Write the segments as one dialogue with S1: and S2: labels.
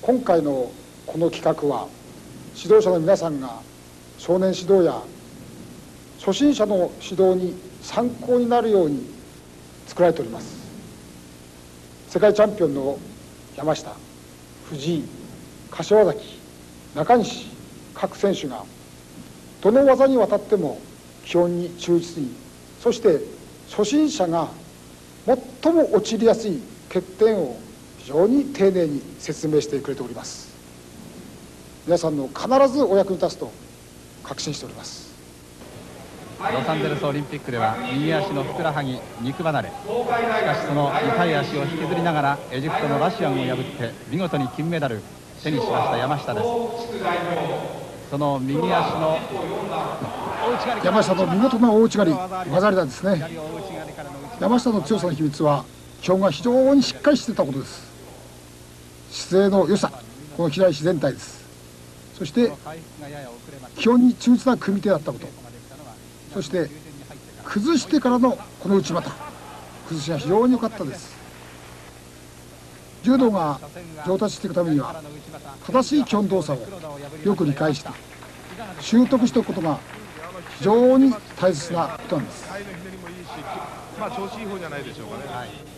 S1: 今回のこの企画は指導者の皆さんが少年指導や初心者の指導に参考になるように作られております。世界チャンピオンの山下、藤井、柏崎、中西各選手がどの技にわたっても基本に忠実に、そして初心者が最も陥りやすい欠点を非常に丁寧に説明してくれております。皆さんの必ずお役に立つと確信しております。
S2: ロサンゼルスオリンピックでは右足のふくらはぎ肉離れ、しかしその痛い足を引きずりながらエジプトのラシアンを破って見事に金メダル手にしました山下です。その右足の
S1: 山下の見事な大内刈り、技ありなんですね。山下の強さの秘密は基本が非常にしっかりしていたことです。姿勢の良さ、この左足全体です。そして基本に忠実な組み手だったこと、そして崩してからのこの内股、崩しが非常に良かったです。柔道が上達していくためには正しい基本動作をよく理解して習得しておくことが非常に大切なことなんです。
S3: まあ調子いい方じゃないでしょうかね。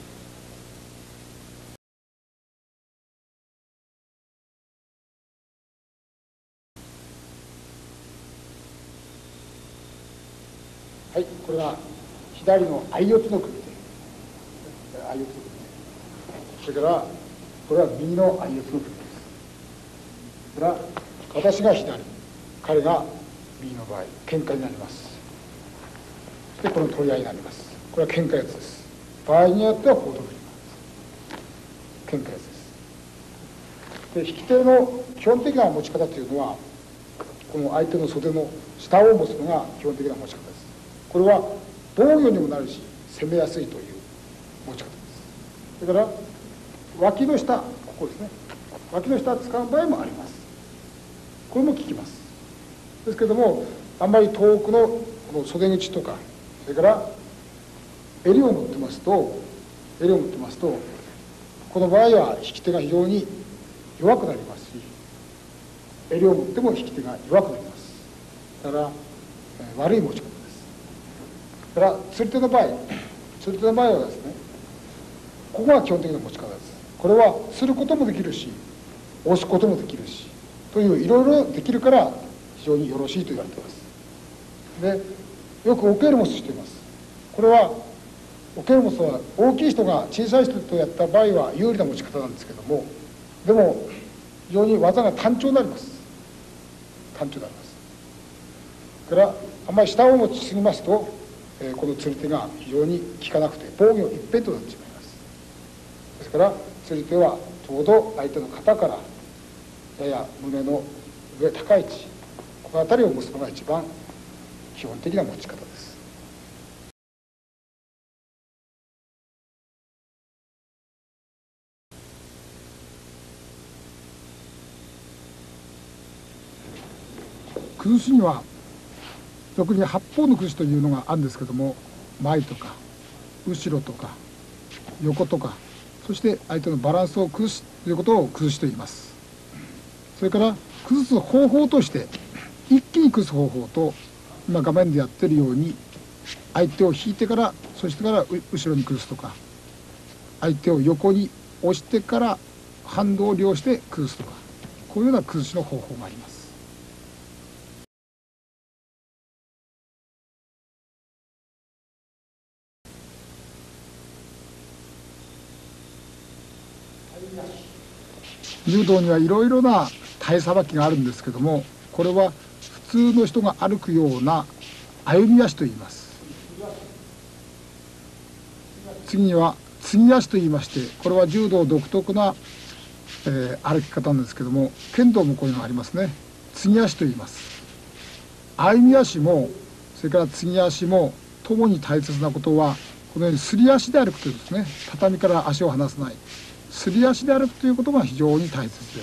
S1: はい、これは左の相四つの組み手、相四つの組み手。それからこれは右の相四つの組み手です。それから私が左、彼が右の場合、喧嘩になります。そしてこの取り合いになります。これは喧嘩四つです。場合によっては報道振ります。喧嘩四つです。で、引き手の基本的な持ち方というのは、この相手の袖の下を持つのが基本的な持ち方です。これは防御にもなるし攻めやすいという持ち方です。それから脇の下、ここですね、脇の下を使う場合もあります。これも効きます。ですけども、あんまり遠くのこの袖口とか、それから襟を持ってますと、この場合は引き手が非常に弱くなりますし、襟を持っても引き手が弱くなります。だから悪い持ち方です。だから釣り手の場合はですね、ここが基本的な持ち方です。これはすることもできるし押すこともできるしといういろいろできるから非常によろしいと言われています。で、よくオケルモスしています。これはオケルモスは大きい人が小さい人とやった場合は有利な持ち方なんですけども、でも非常に技が単調になります。だからあんまり下を持ちすぎますと、この釣り手が非常に効かなくて防御一辺となってしまいます。ですから釣り手はちょうど相手の肩からやや胸の上高い位置、この辺りを持つのが一番基本的な持ち方です。崩しには特に八方の崩しというのがあるんですけども、前とか後ろとか横とか、そして相手のバランスを崩すということを崩しと言います。それから崩す方法として、一気に崩す方法と今画面でやってるように相手を引いてからそしてから後ろに崩すとか、相手を横に押してから反動を利用して崩すとか、こういうような崩しの方法があります。柔道にはいろいろな体さばきがあるんですけども、これは普通の人が歩くような歩み足と言います。次には継ぎ足と言いまして、これは柔道独特な、歩き方なんですけども、剣道もこういうのがありますね。継ぎ足と言います。歩み足もそれから継ぎ足もともに大切なことは、このようにすり足で歩くというですね、畳から足を離さないすり足で歩くということが非常に大切です。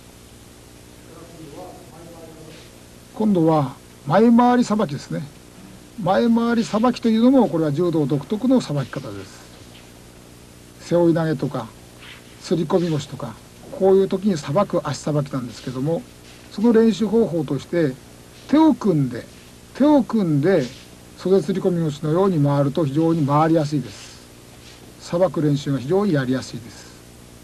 S1: 今度は前回りさばきですね。前回りさばきというのもこれは柔道独特のさばき方です。背負い投げとかすり込み腰とか、 こういう時にさばく足さばきなんですけども、その練習方法として手を組んで袖釣り込み腰のように回ると非常に回りやすいです。さばく練習が非常にやりやすいです。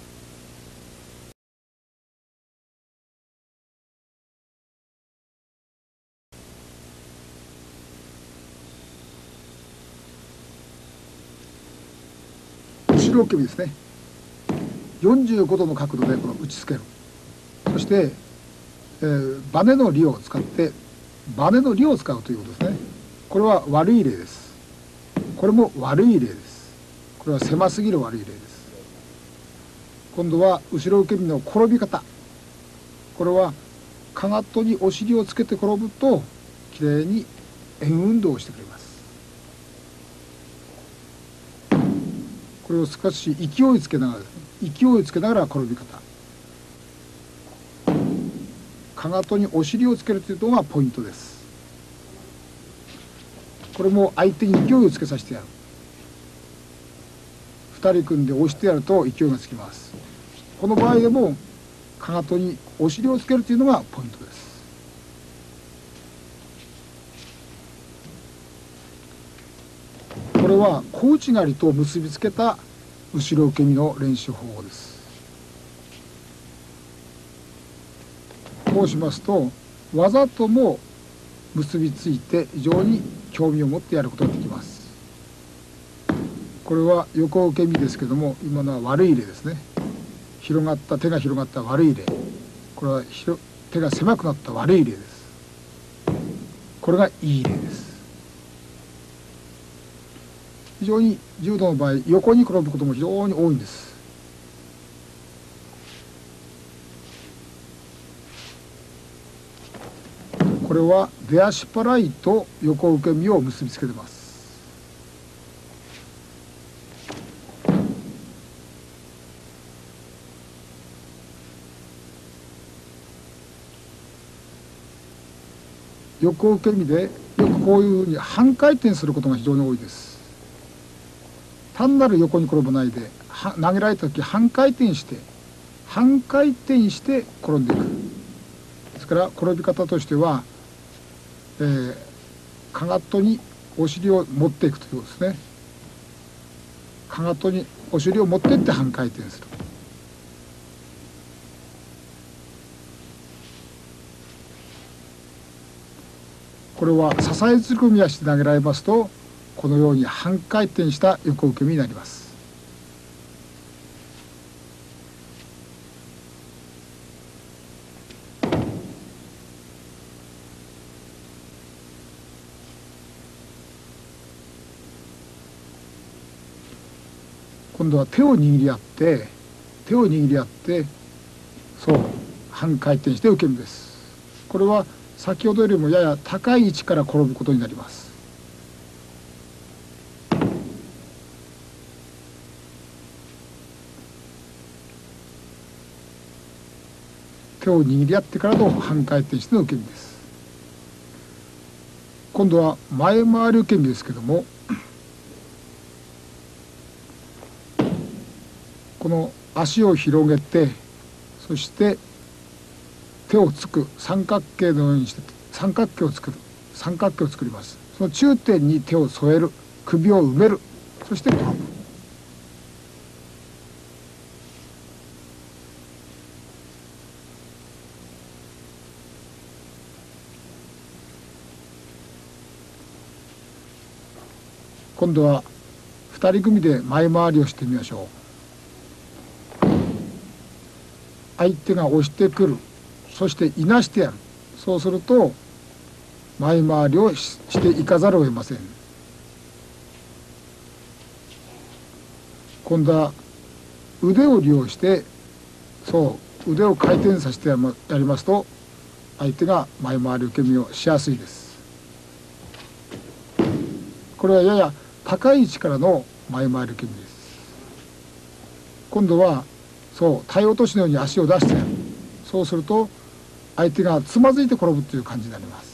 S1: 後ろ受け身ですね。45度の角度でこの打ちつける。そして、バネの利を使ってバネの利を使うということですね。これは悪い例です。これも悪い例です。これは狭すぎる悪い例です。今度は後ろ受け身の転び方。これはかかとにお尻をつけて転ぶときれいに円運動をしてくれます。これを少し勢いつけながら転び方。かかとにお尻をつけるというのがポイントです。これも相手に勢いをつけさせてやる。2人組んで押してやると勢いがつきます。この場合でもかかとにお尻をつけるというのがポイントです。これは小内刈りと結びつけた後ろ受け身の練習方法です。こうしますとわざとも結びついて非常に興味を持ってやることができます。これは横受け身ですけども、今のは悪い例ですね。手が広がった悪い例。これは手が狭くなった悪い例です。これがいい例です。非常に柔道の場合横に転ぶことも非常に多いんです。これは出足払いと横受け身を結びつけてます。横受け身でよくこういうふうに半回転することが非常に多いです。単なる横に転ばないで投げられた時半回転して転んでいく。ですから転び方としては、かかとにお尻を持っていくということですね。かかとにお尻を持っていって半回転する。これは支え釣り込み足で投げられますとこのように半回転した横受け身になります。今度は手を握り合ってそう半回転して受け身です。これは先ほどよりもやや高い位置から転ぶことになります。手を握り合ってからの半回転しての受け身です。今度は前回り受け身ですけども、この足を広げてそして手をつく三角形のようにして三角形を作ります。その中点に手を添える、首を埋める、そして転ぶ。今度は2人組で前回りをしてみましょう。相手が押してくる、そしていなしてやる。そうすると前回りをしていかざるを得ません。今度は腕を利用して腕を回転させてやりますと相手が前回り受け身をしやすいです。これはやや高い位置からの前回り受け身です。今度は体落としのように足を出してやる。そうすると相手がつまずいて転ぶという感じになります。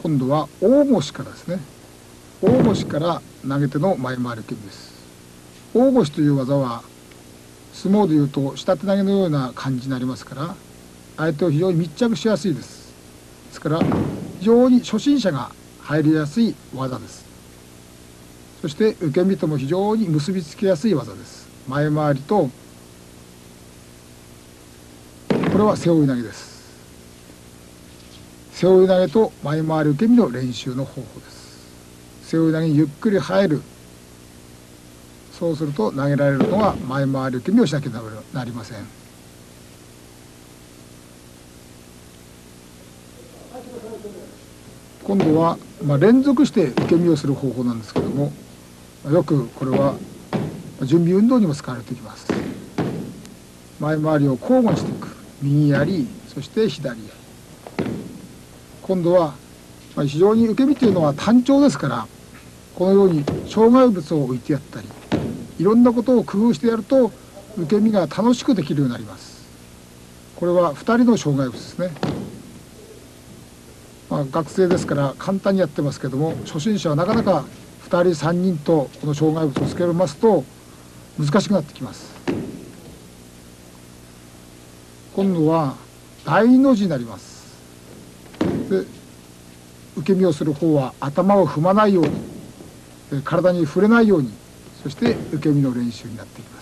S1: 今度は大腰からですね。大腰から投げての前回り受け身です。大腰という技は相撲でいうと下手投げのような感じになりますから、相手を非常に密着しやすいです。ですから非常に初心者が入りやすい技です。そして受け身とも非常に結びつきやすい技です。前回りと、これは背負い投げです。背負い投げと前回り受け身の練習の方法です。背負い投げにゆっくり入る。そうすると投げられるのは前回り受け身をしなきゃなりません。今度は、連続して受け身をする方法なんですけども、よくこれは準備運動にも使われてきます。前回りを交互にしていく。右槍、そして左槍。今度は非常に受け身というのは単調ですから、このように障害物を置いてやったり、いろんなことを工夫してやると受け身が楽しくできるようになります。これは2人の障害物ですね。学生ですから簡単にやってますけども、初心者はなかなか2人3人とこの障害物をつけますと難しくなってきます。今度は大の字になります。で、受け身をする方は頭を踏まないように、体に触れないように、そして受け身の練習になっていきます。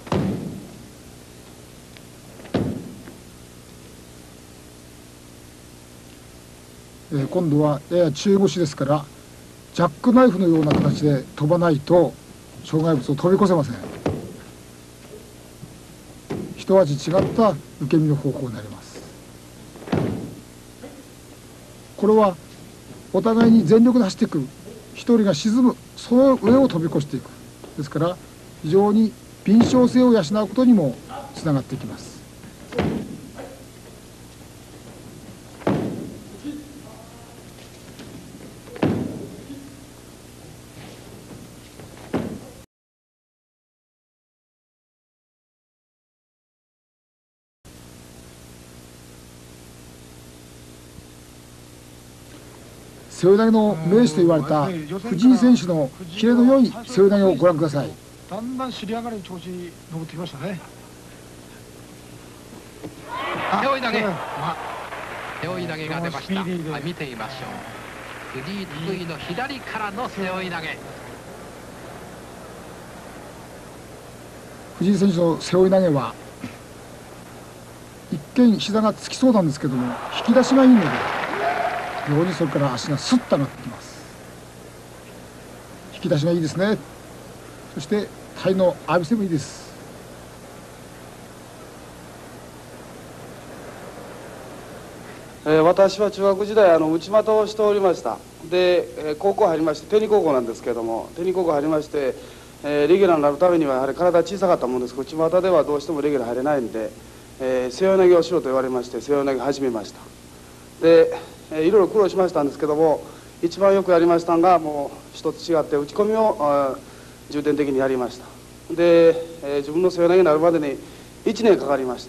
S1: 今度はやや中腰ですから、ジャックナイフのような形で飛ばないと障害物を飛び越せません。一味違った受け身の方法になります。これはお互いに全力で走っていく。一人が沈む、その上を飛び越していく。ですから非常に敏捷性を養うことにもつながっていきます。背負い投げの名手と言われた藤井選手のキレの良い背負い投げをご覧ください。
S4: だんだん尻上がりに調子に上ってきましたね。
S5: 背負い投げ、背負い投げが出ました。見てみましょう。藤井得意の左からの背負い投げ。
S1: 藤井選手の背負い投げは一見膝がつきそうなんですけども、引き出しがいいので非常にそれから足がスッと上がってきます。引き出しがいいですね。そして体の浴びせもいいです。
S6: 私は中学時代内股をしておりました。で、高校入りまして、天理高校なんですけれども、天理高校入りまして、レギュラーになるためにはやはり体小さかったもんですけど、内股ではどうしてもレギュラー入れないんで、背負い投げをしろと言われまして背負い投げ始めました。で、いろいろ苦労しましたんですけども、一番よくやりましたのがもう一つ違って打ち込みを重点的にやりました。で、自分の背負い投げになるまでに1年かかりました。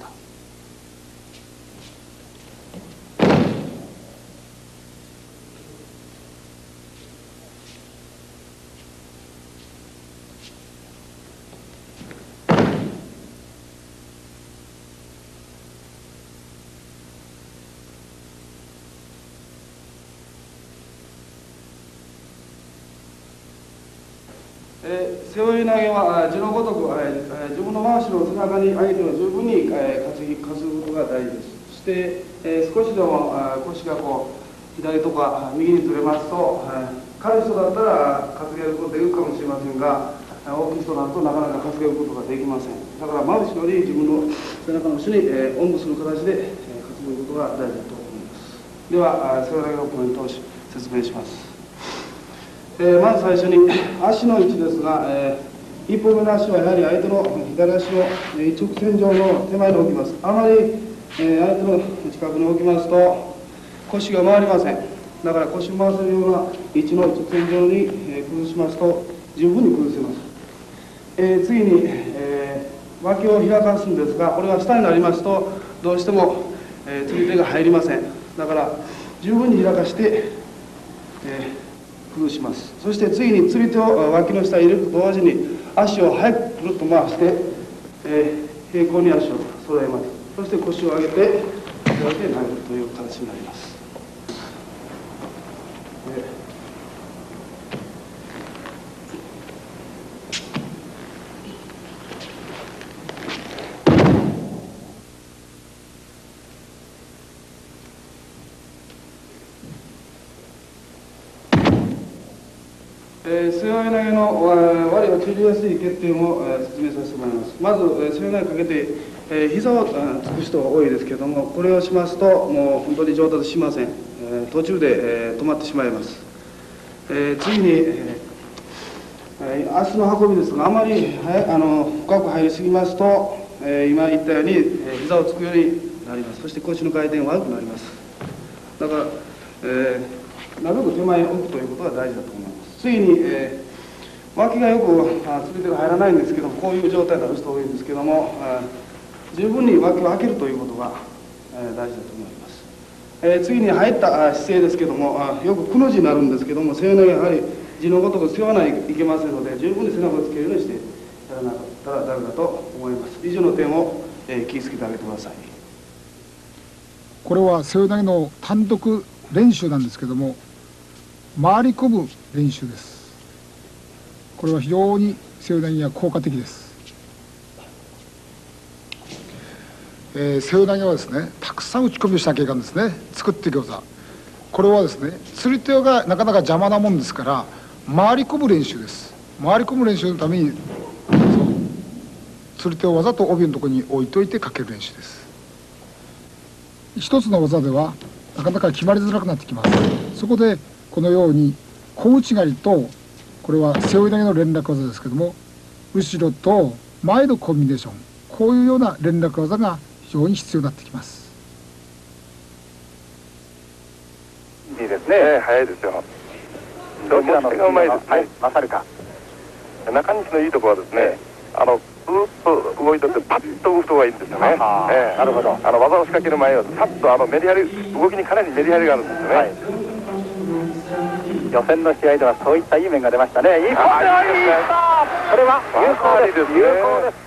S6: 背負い投げは字のごとく自分の回しの背中に相手を十分に担ぐことが大事です。そして、少しでも腰がこう左とか右にずれますと、軽い人だったら担げることができるかもしれませんが、大きい人だとなかなか担げることができません。だから真後ろに自分の背中の後ろにおんぶする形で担ぐことが大事だと思います。では背負い投げのポイントを説明します。まず最初に足の位置ですが、一歩目の足はやはり相手の左足を一直線上の手前に置きます。あまり、相手の近くに置きますと腰が回りません。だから腰を回せるような位置の一直線上に、崩しますと十分に崩せます。次に、脇を開かすんですが、これが下になりますとどうしても釣り手が入りません。だから十分に開かして崩します。そして次に釣り手を脇の下に入れると同時に足を早くくるっと回して、平行に足を揃えます。そして腰を上げて上げて投げるという形になります。背負い投げの割を切りやすい欠点を説明させてもらいます。まず背負い投げかけて膝をつく人が多いですけれども、これをしますともう本当に上達しません。途中で止まってしまいます。次に足の運びですが、あまり深く入りすぎますと今言ったように膝をつくようになります。そして腰の回転が悪くなります。だからなるべく手前に置くということが大事だと思います。次に、脇がよく釣り手が入らないんですけども、こういう状態になる人多いんですけども、十分に脇を開けるということが大事だと思います。次に入った姿勢ですけども、よくくの字になるんですけども、背負い投げやはり字のごとく背負わないといけませんので、十分に背中をつけるようにしてやらなかったらダメだと思います。以上の点を気をつけてあげてください。
S1: これは背負い投げの単独練習なんですけども、回り込む練習です。これは非常に背負い投げには効果的です。背負い投げはですね、たくさん打ち込みをしなきゃいけないんですね。作っていく技、これはですね、釣り手がなかなか邪魔なもんですから回り込む練習です。回り込む練習のために釣り手をわざと帯のところに置いといてかける練習です。一つの技ではなかなか決まりづらくなってきます。そこでこのように小内刈りと、これは背負い投げの連絡技ですけども、後ろと前のコンビネーション、こういうような連絡技が非常に必要になってきます。
S7: いいですね。早いですよ。どちらのがうまいですね。勝るか。中西のいいところはですね、ずっと動いててパッと動くとがいいんですよね。なるほど。技を仕掛ける前はさっとメリハリ、動きにかなりメリハリがあるんですよね。予選の試合ではそういったいい面が出ましたね。一本ではいった。これは有効です。有効です。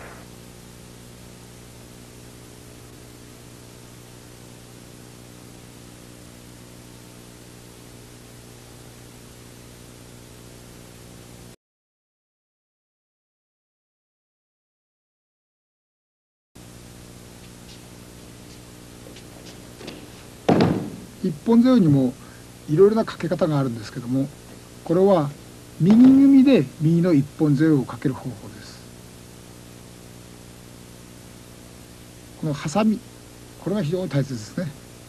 S1: 一本背負いにもいろいろなかけ方があるんですけども、これは右組みで右の一本背負いをかける方法です。このハサミ、これが非常に大切ですね。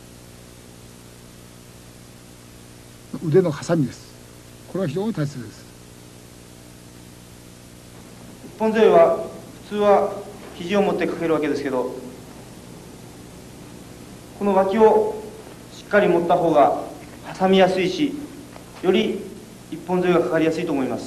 S1: 腕のハサミです。これは非常に大切です。
S6: 一本背負いは普通は肘を持ってかけるわけですけど、この脇をしっかり持った方が挟みやすいし、より一本背負いがかかりやすいと思います。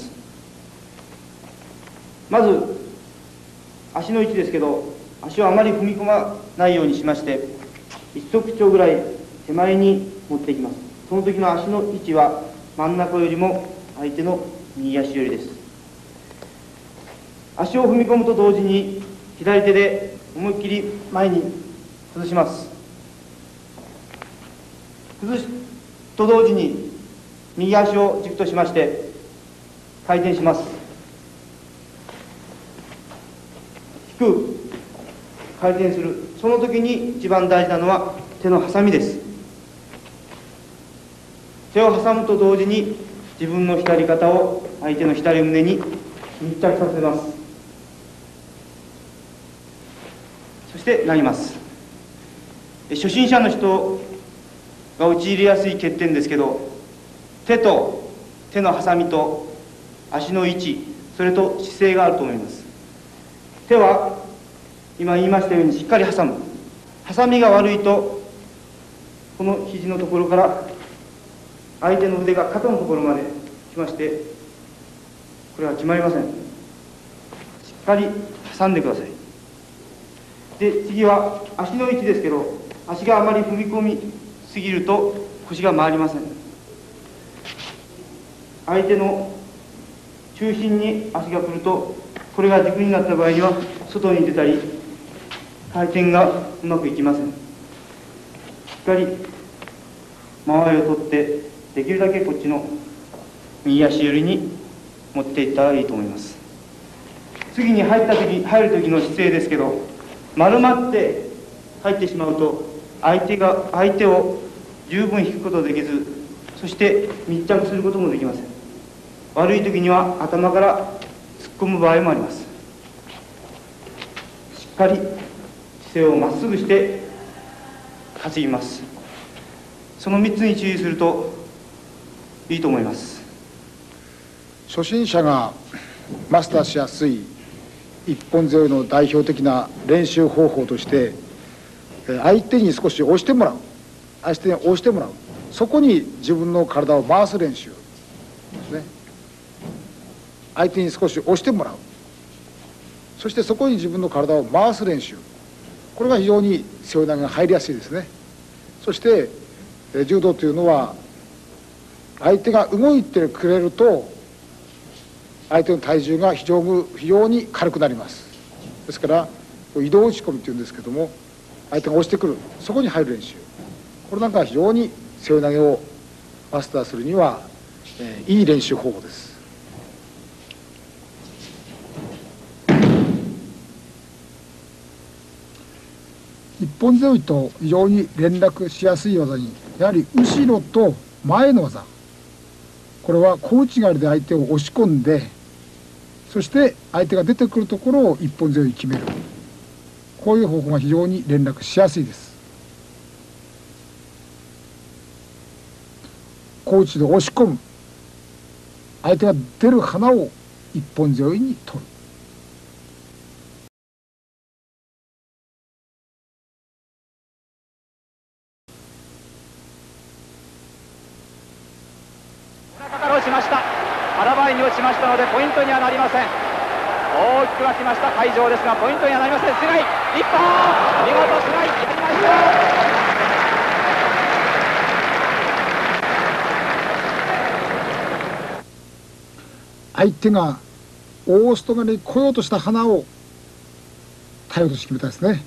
S6: まず足の位置ですけど、足をあまり踏み込まないようにしまして、一足長ぐらい手前に持っていきます。その時の足の位置は真ん中よりも相手の右足よりです。足を踏み込むと同時に左手で思いっきり前に崩します。崩すと同時に右足を軸としまして回転します。低く回転する。その時に一番大事なのは手の挟みです。手を挟むと同時に自分の左肩を相手の左胸に密着させます。そして投げます。初心者の人が陥りやすい欠点ですけど、手と手の挟みと足の位置、それと姿勢があると思います。手は今言いましたようにしっかり挟む。挟みが悪いとこの肘のところから相手の腕が肩のところまで来まして、これは決まりません。しっかり挟んでください。で、次は足の位置ですけど、足があまり踏み込みすぎると腰が回りません。 相手の中心に足が来ると、これが軸になった場合には外に出たり回転がうまくいきません。しっかり間合いを取って、できるだけこっちの右足寄りに持っていったらいいと思います。次に入る時の姿勢ですけど、丸まって入ってしまうと相手を十分引くことができず、そして密着することもできません。悪い時には頭から突っ込む場合もあります。しっかり姿勢をまっすぐして担ぎます。その3つに注意するといいと思います。
S1: 初心者がマスターしやすい一本背負いの代表的な練習方法として、相手に少し押してもらう、相手に押してもらう、そこに自分の体を回す練習ですね。相手に少し押してもらう、そしてそこに自分の体を回す練習、これが非常に背負い投げが入りやすいですね。そして柔道というのは、相手が動いてくれると相手の体重が非常に軽くなります。ですから移動打ち込みというんですけども、相手が押してくる、そこに入る練習、これなんか非常に背負い投げをマスターするには、いい練習方法です。
S4: 一本背負いと非常に連絡しやすい技に、やはり後ろと前の技、これは小内刈りで相手を押し込んで、そして相手が出てくるところを一本背負いに決める、こういう方法が非常に連絡しやすいです。小内で押し込む、相手が出る花を一本背負いに取る。
S8: しました。腹ばいに落ちましたのでポイントにはなりません。大きく沸きました会場ですが、ポイントにはなりません。須貝一本、見事須貝やりました。
S4: 相手が大外刈りに来ようとした花を体落とし決めたですね。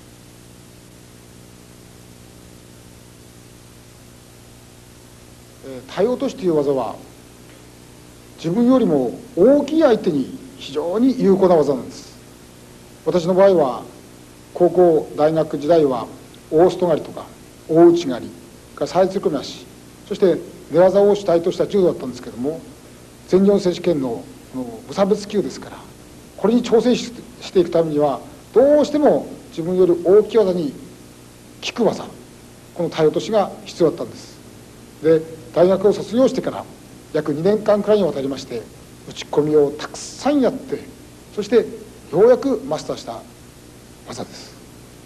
S1: 体落としという技は自分よりも大きい相手に非常に有効な技なんです。私の場合は高校大学時代は大外刈りとか大内刈りから再突っ込み足、そして寝技を主体とした柔道だったんですけども、全日本選手権の無差別級ですから、これに挑戦していくためにはどうしても自分より大きい技に効く技、この体落としが必要だったんです。で、大学を卒業してから約2年間くらいにわたりまして打ち込みをたくさんやって、そしてようやくマスターした技です。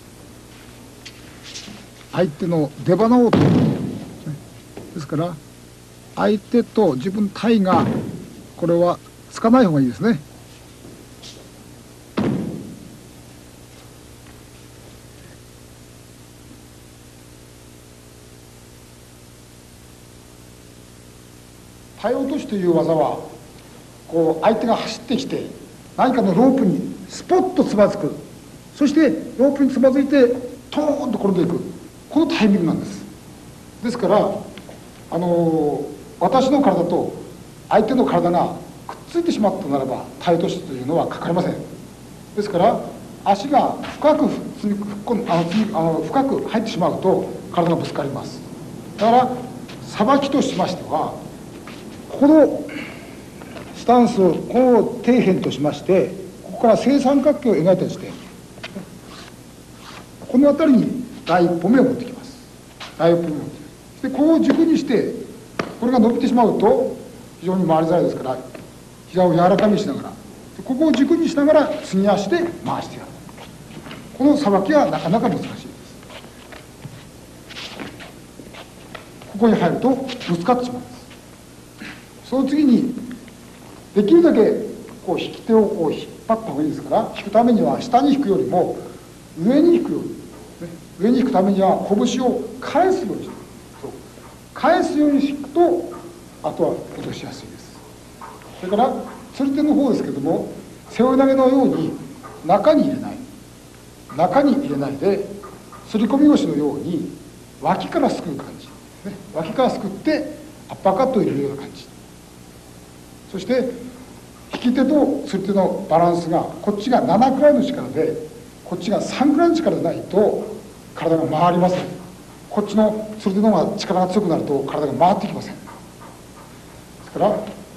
S4: 相手の出鼻を取る、ですから相手と自分対がこれはつかない方がいいですね。
S1: 体落としという技は、こう相手が走ってきて何かのロープにスポッとつまずく、そしてロープにつまずいてトーンと転んでいく、このタイミングなんです。ですから私の体と相手の体がくっついてしまったならば体落としというのはかかりません。ですから足が深く入ってしまうと体がぶつかります。だからさばきとしましては、このスタンスをこの底辺としまして、ここから正三角形を描いた地点、この辺りに第一歩目を持ってきます。第一歩目を持ってきます。でここを軸にして、これが伸びてしまうと非常に回りづらいですから、膝を柔らかにしながら、ここを軸にしながら次足で回してやる、このさばきはなかなか難しいです。ここに入るとぶつかってしまうんです。その次にできるだけこう引き手をこう引っ張った方がいいですから、引くためには下に引くよりも上に引くように、上に引くためには拳を返すようにして、返すように引くとあとは落としやすいです。 それから釣り手の方ですけども、背負い投げのように中に入れないで、すり込み腰のように脇からすくう感じ、ね、脇からすくってアッパーカットを入れるような感じ。そして引き手と釣り手のバランスが、こっちが7くらいの力でこっちが3くらいの力でないと体が回りません。こっちの釣り手の方が力が強くなると体が回ってきません。ですから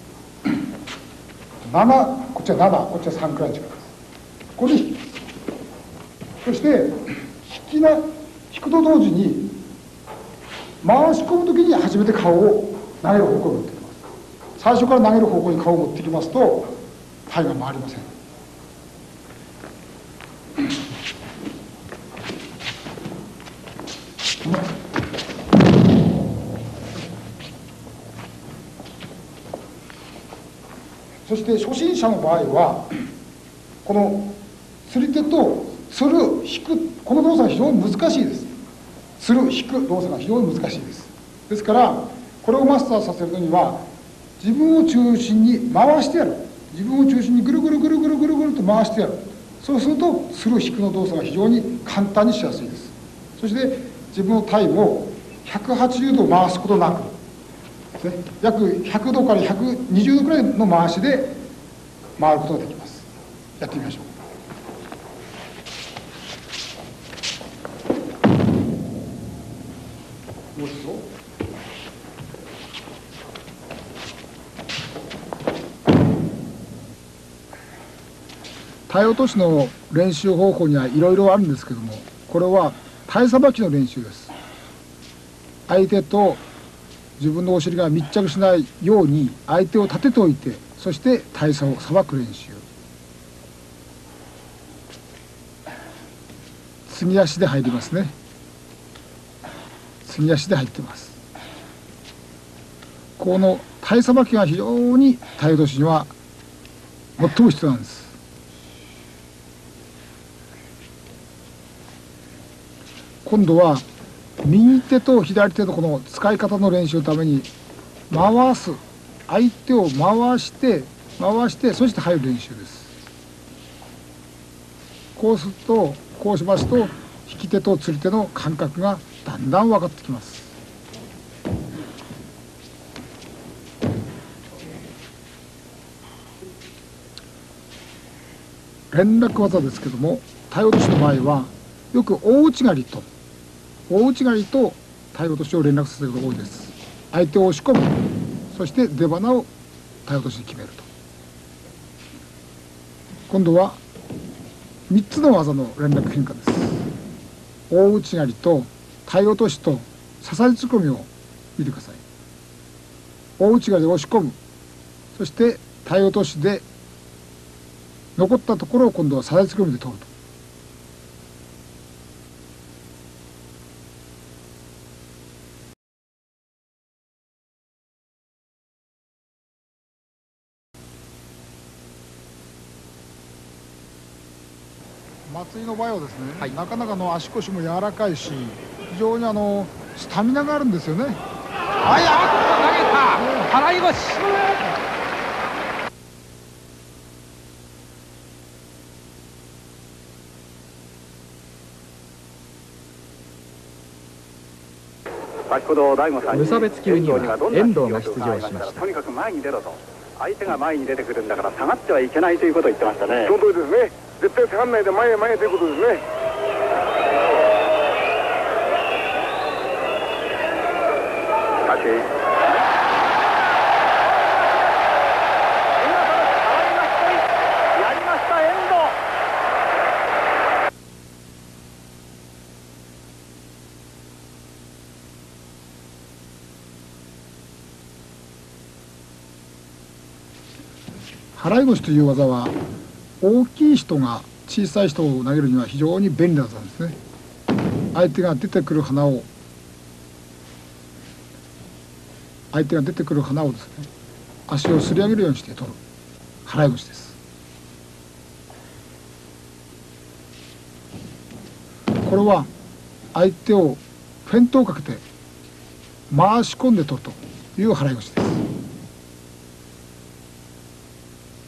S1: 7、こっちは7、こっちは3くらいの力です。ここで引きます。そして引くと同時に回し込む時に初めて顔を投げる方向に持ってきます。最初から投げる方向に顔を持ってきますと体が回りません。そして初心者の場合はこの釣り手と釣る引く、この動作が非常に難しいです。釣る引く動作が非常に難しいです。ですからこれをマスターさせるのには自分を中心に回してやる、自分を中心にぐるぐるぐるぐるぐるぐると回してやる。そうすると釣る引くの動作が非常に簡単にしやすいです。そして自分の体も180度回すことなく、約100度から120度くらいの回しで回ることができます。やってみましょう。もう一度。
S4: 体落としの練習方法にはいろいろあるんですけども、これは体さばきの練習です。相手と自分のお尻が密着しないように相手を立てておいて、そして体さをさばく練習。継ぎ足で入りますね。継ぎ足で入ってます。この体さばきが非常に体落としには最も必要なんです。今度は右手と左手のこの使い方の練習のために回す、相手を回してそして入る練習です。こうすると、こうしますと引き手と釣り手の感覚がだんだん分かってきます。連絡技ですけども、体落としの場合はよく大内刈りと体落としを連絡させることが多いです。相手を押し込む、そして出鼻を体落としで決めると。今度は3つの技の連絡変化です。大内刈りと体落としと刺さり突っ込みを見てください。大内刈りで押し込む、そして体落としで残ったところを今度は刺さり突っ込みで取ると。松井の場合はですね、はい、なかなかの足腰も柔らかいし、非常にスタミナがあるんですよね。
S5: あやっと投げた、払い腰。
S7: 先ほど大悟さんに
S2: 無差別級には遠藤が出場しました。
S7: とにかく前に出ろと、相手が前に出てくるんだから下がってはいけないということを言ってましたね。
S9: その通りですね。絶対下がらないで前へ前へということですね。
S7: しかしやりました遠藤。
S4: 払い腰という技は大きい人が小さい人を投げるには非常に便利な技なんですね。相手が出てくる花をですね、足をすり上げるようにして取る払い腰です。これは相手をフェイントをかけて回し込んで取るという払い腰です。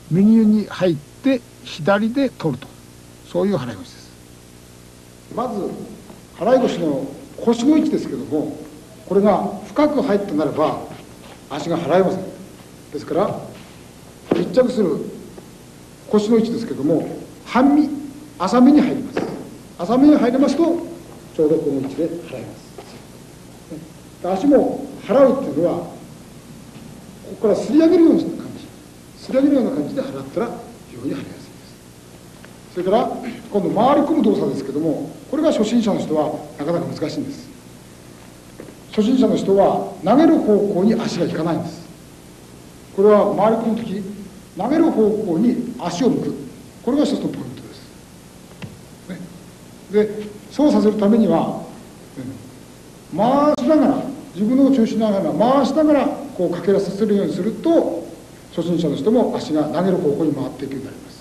S4: 右に入って左で取ると、そういう払い腰です。まず払い腰の腰の位置ですけども、これが深く入ったならば足が払えません。ですから密着する腰の位置ですけども、半身浅めに入ります。浅めに入りますとちょうどこの位置で払います。足も払うっていうのはここからすり上げるような感じ、すり上げるような感じで払ったら非常に払いやすいです。それから今度回り込む動作ですけども、これが初心者の人はなかなか難しいんです。初心者の人は投げる方向に足がいかないんです。これは回り込む時投げる方向に足を向く、これが一つのポイントです、ね、でそうさせるためには、回しながら自分の中心ながら回しながらこうかけらさせるようにすると、初心者の人も足が投げる方向に回っていくようになります、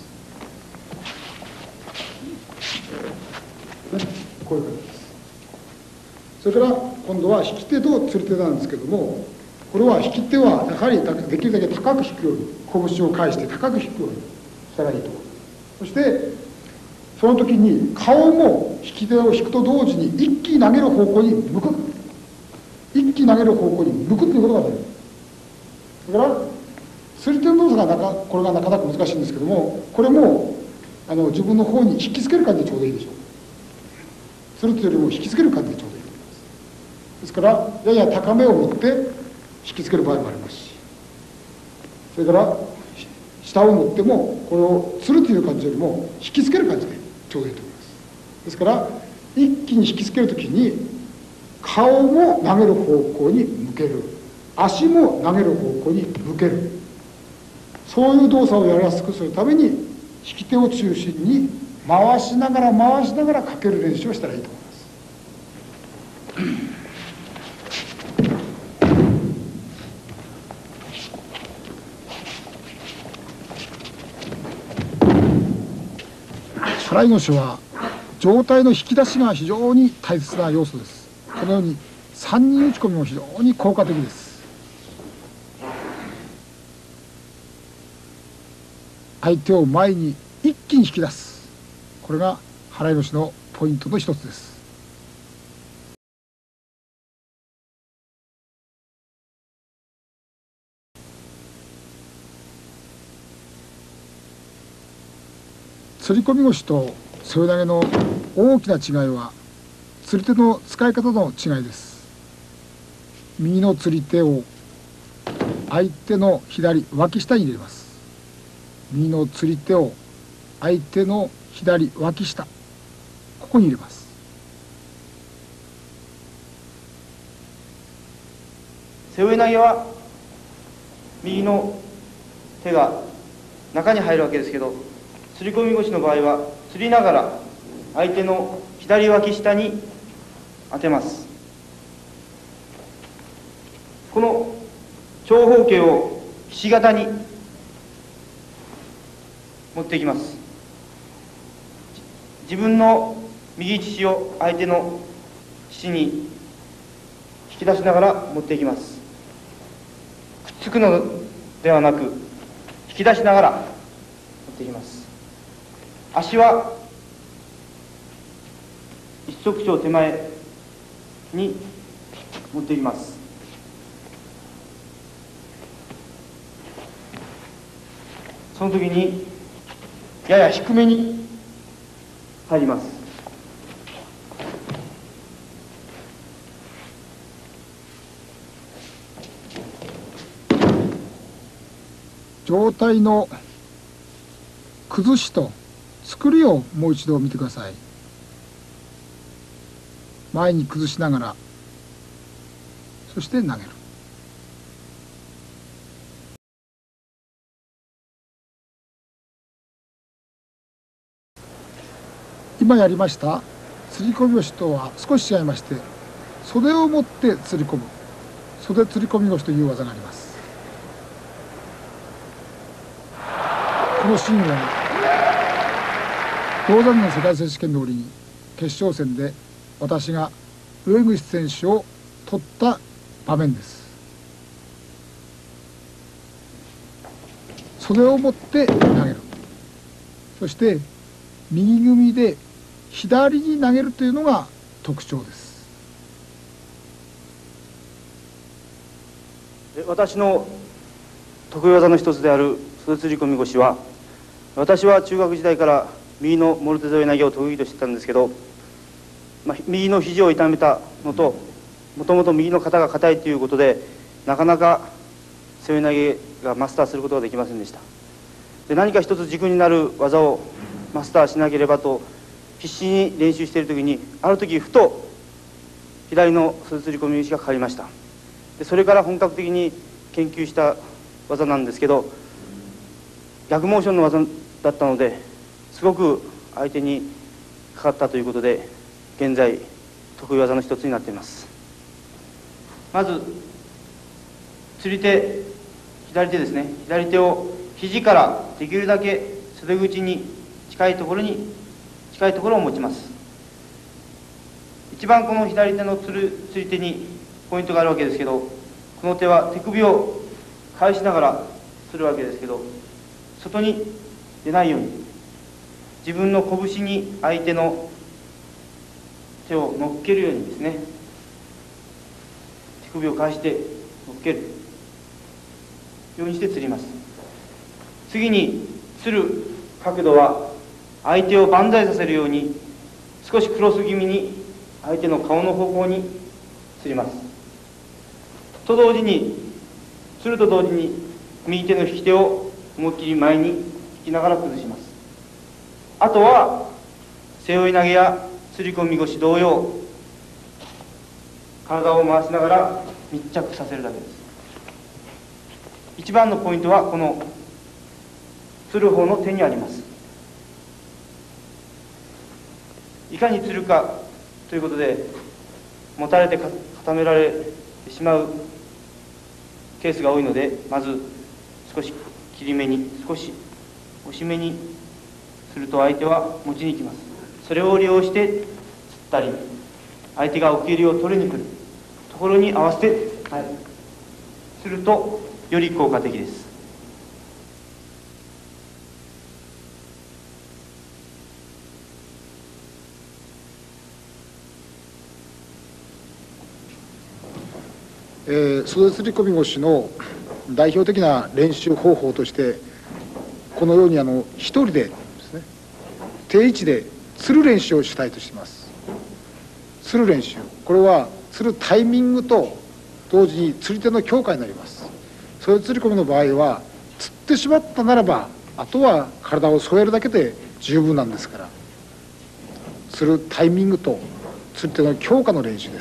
S4: ね、こういう感じです。それから今度は引き手と釣り手なんですけども、これは引き手はやはりできるだけ高く引くように、拳を返して高く引くようにしたらいいと思います。そしてその時に顔も引き手を引くと同時に一気に投げる方向に向く、一気に投げる方向に向くということが大事。だから釣り手の動作がこれがなかなか難しいんですけども、これも自分の方に引きつける感じでちょうどいいでしょう。釣るというよりも引きつける感じでちょうどいいと思います。ですからやや高めを持って引きつける場合もありますし、それから下を持ってもこれを釣るという感じよりも引きつける感じでちょうどいいと思います。ですから一気に引きつけるときに顔も投げる方向に向ける、足も投げる方向に向ける、そういう動作をやりやすくするために引き手を中心に回しながらかける練習をしたらいいと思います。払い腰は上体の引き出しが非常に大切な要素です。このように三人打ち込みも非常に効果的です。相手を前に一気に引き出す、これが払い腰のポイントの一つです。釣り込み腰と背負い投げの大きな違いは釣り手の使い方の違いです。右の釣り手を相手の左脇下に入れます。右の釣り手を相手の左脇下、ここに入れます。
S6: 背負い投げは右の手が中に入るわけですけど、釣り込み腰の場合は釣りながら相手の左脇下に当てます。この長方形をひし形に持っていきます。自分の右乳を相手の乳に引き出しながら持っていきます。くっつくのではなく引き出しながら持っていきます。足は一足長手前に持っていきます。その時にやや低めに入ります。
S4: 上体の崩しと作りをもう一度見てください。前に崩しながら、そして投げる。今やりました釣り込み腰とは少し違いまして、袖を持って釣り込む袖釣り込み腰という技があります。このシーンは銅山の世界選手権の折に決勝戦で私が上口選手を取った場面です。 袖を持って投げる。そして右組みで左に投げるというのが特徴です。
S6: 私の得意技の一つである袖釣り込み腰は、私は中学時代から右のもろ手添え投げを得意としてたんですけど、右の肘を痛めたのと、もともと右の肩が硬いということで、なかなか背負い投げがマスターすることができませんでした。で、何か一つ軸になる技をマスターしなければと必死に練習している時に、ある時ふと左の袖釣り込み腰がかかりました。で、それから本格的に研究した技なんですけど、逆モーションの技だったので、すごく相手にかかったということで、現在得意技の一つになっています。まず釣り手、左手ですね。左手を肘からできるだけ袖口に近いところを持ちます。一番この左手の釣り手にポイントがあるわけですけど、この手は手首を返しながら釣るわけですけど、外に出ないように自分の拳に相手の手を乗っけるようにですね、手首を返して乗っけるようにして釣ります。次に釣る角度は、相手を万歳させるように少しクロス気味に相手の顔の方向に釣ります。と同時に、釣ると同時に右手の引き手を思いっきり前に引きながら崩します。あとは背負い投げや釣り込み腰同様、体を回しながら密着させるだけです。一番のポイントはこの釣る方の手にあります。いかに釣るかということで、持たれて固められてしまうケースが多いので、まず少し切り目に、少し押し目にすると相手は持ちに行きます。それを利用して釣ったり、相手が奥襟を取りに来るところに合わせて、するとより効果的です。
S4: 袖釣り込み腰の代表的な練習方法として、このように一人でですね、定位置で釣る練習を主体としています。釣る練習、これは釣るタイミングと同時に釣り手の強化になります。袖釣り込みの場合は、釣ってしまったならばあとは体を添えるだけで十分なんですから、釣るタイミングと釣り手の強化の練習です。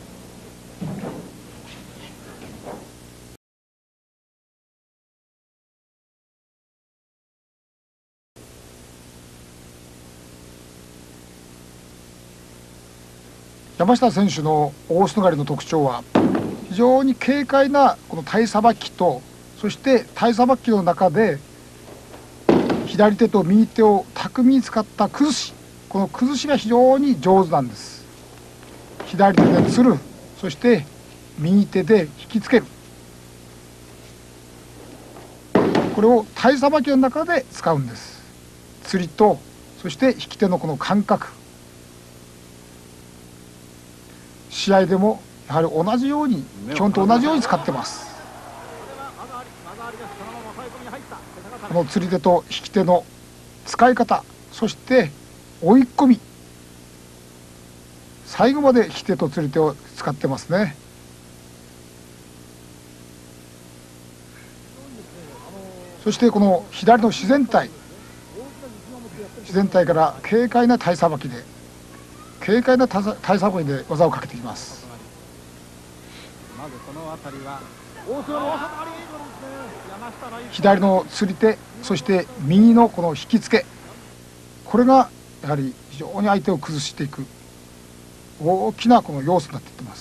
S4: 山下選手の大須狩りの特徴は、非常に軽快なこの体さばきと、そして体さばきの中で左手と右手を巧みに使った崩し、この崩しが非常に上手なんです。左手で釣る、そして右手で引きつける、これを体さばきの中で使うんです。釣りとそして引き手のこの感覚、試合でもやはり同じように、基本と同じように使ってます。この釣り手と引き手の使い方、そして追い込み、最後まで引き手と釣り手を使ってますね。そしてこの左の自然体から軽快な体さばきで、軽快な体さばきで技をかけてきます。
S2: まずこの辺りは
S4: 左の釣り手、そして右のこの引き付け、これがやはり非常に相手を崩していく大きなこの要素になっていってます。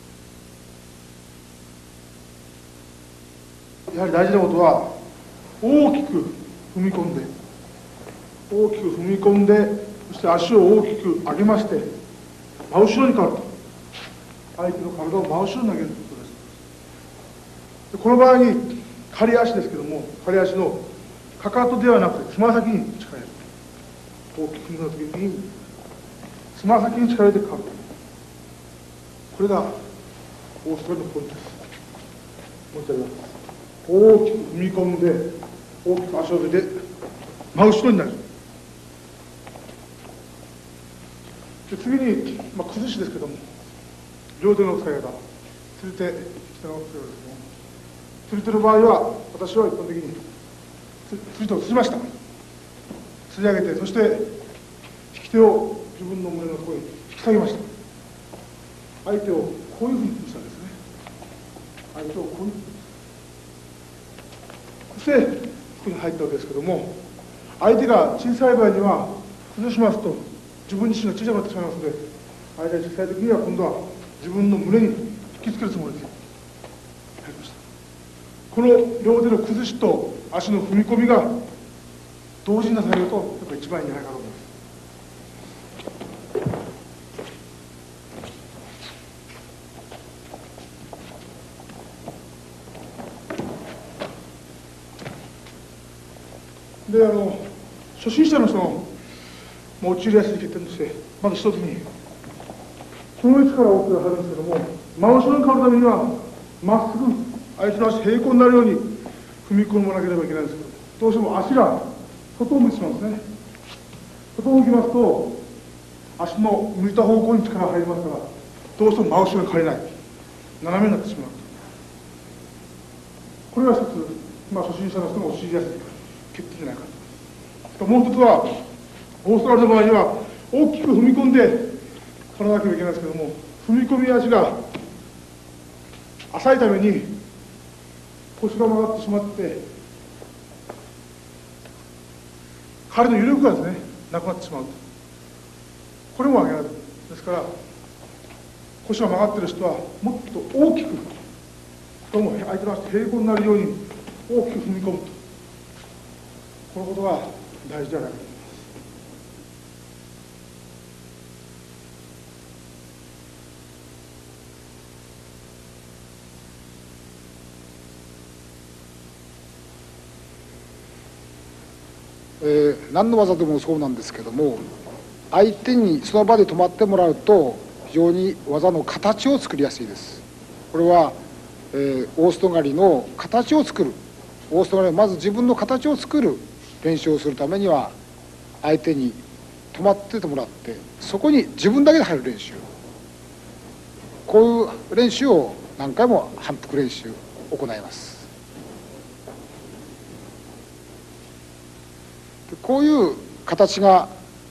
S1: やはり大事なことは、大きく踏み込んで、そして足を大きく上げまして、真後ろに変わると、相手の体を真後ろに投げるということです。でこの場合に仮足ですけども、仮足のかかとではなくてつま先に力を入れる。大きく踏んだ時につま先に力を入れてかく。これがオーストラリアのポイントです。もう一回やります。大きく踏み込んで、大きく足を上げて真後ろになる。で次に、崩しですけども、両手の使い方、釣り手、下の使い方ですね。釣り手の場合は、私は一般的に釣り手を釣りました。釣り上げて、そして引き手を自分の胸のところに引き下げました。相手をこういうふうにしたんですね。相手をこういうふうに。そしてここに入ったわけですけども、相手が小さい場合には崩しますと自分自身が小さくなってしまいますので、相手が小さい時には今度は自分の胸に引きつけるつもりで入りました。この両手の崩しと足の踏み込みが同時になされるとやっぱり一番いいんじゃないかと思います。で初心者の人の陥りやすい欠点として、まず一つにこの位置から大きく入るんですけども、真後ろに変わるためにはまっすぐ相手の足平行になるように踏み込まなければいけないんですけど、どうしても足が外を向いてしまうんですね。外を向きますと足の向いた方向に力が入りますから、どうしても真後ろに変われない、斜めになってしまう。これが一つ、初心者の人が陥りやすい欠点じゃないかと。もう一つはオーストラリアの場合には大きく踏み込んで取らなければいけないんですけども、踏み込み足が浅いために腰が曲がってしまって体の余力がですねなくなってしまうと。これも挙げられる。ですから腰が曲がっている人はもっと大きく、しかも相手の足と平行になるように大きく踏み込むと、このことが大事ではないかと思います。
S4: 何の技でもそうなんですけども、相手にその場で止まってもらうと非常に技の形を作りやすいです。これは、オースト狩りの形を作る、オースト狩りはまず自分の形を作る練習をするためには、相手に止まっててもらってそこに自分だけで入る練習、こういう練習を何回も反復練習行います。こういう形が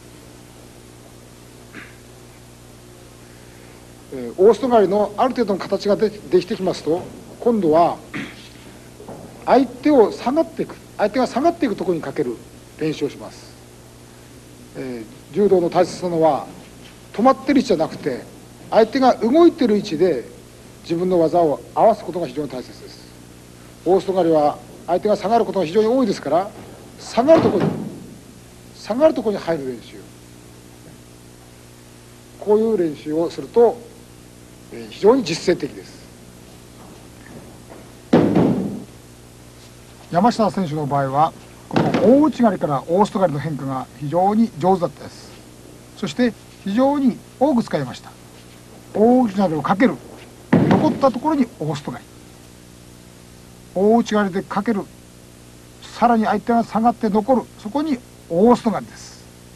S4: オースト狩りのある程度の形ができてきますと、今度は相手が下がっていくところにかける練習をします。柔道の大切なのは止まってる位置じゃなくて、相手が動いてる位置で自分の技を合わすことが非常に大切です。オースト狩りは相手が下がることが非常に多いですから、下がるところに入る練習、こういう練習をすると非常に実践的です。山下選手の場合はこの大内刈りからオースト狩りの変化が非常に上手だったです。そして非常に多く使いました。大内刈りをかける、残ったところにオースト狩り、大内刈りでかける、さらに相手が下がって残る、そこにオースト狩りです。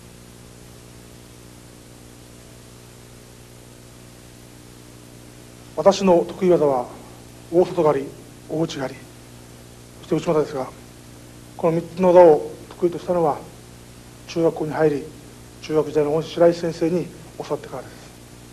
S1: 私の得意技は大外刈り、大内刈り、そして内股ですが、この3つの技を得意としたのは中学校に入り、中学時代の恩師白石先生に教わってからです。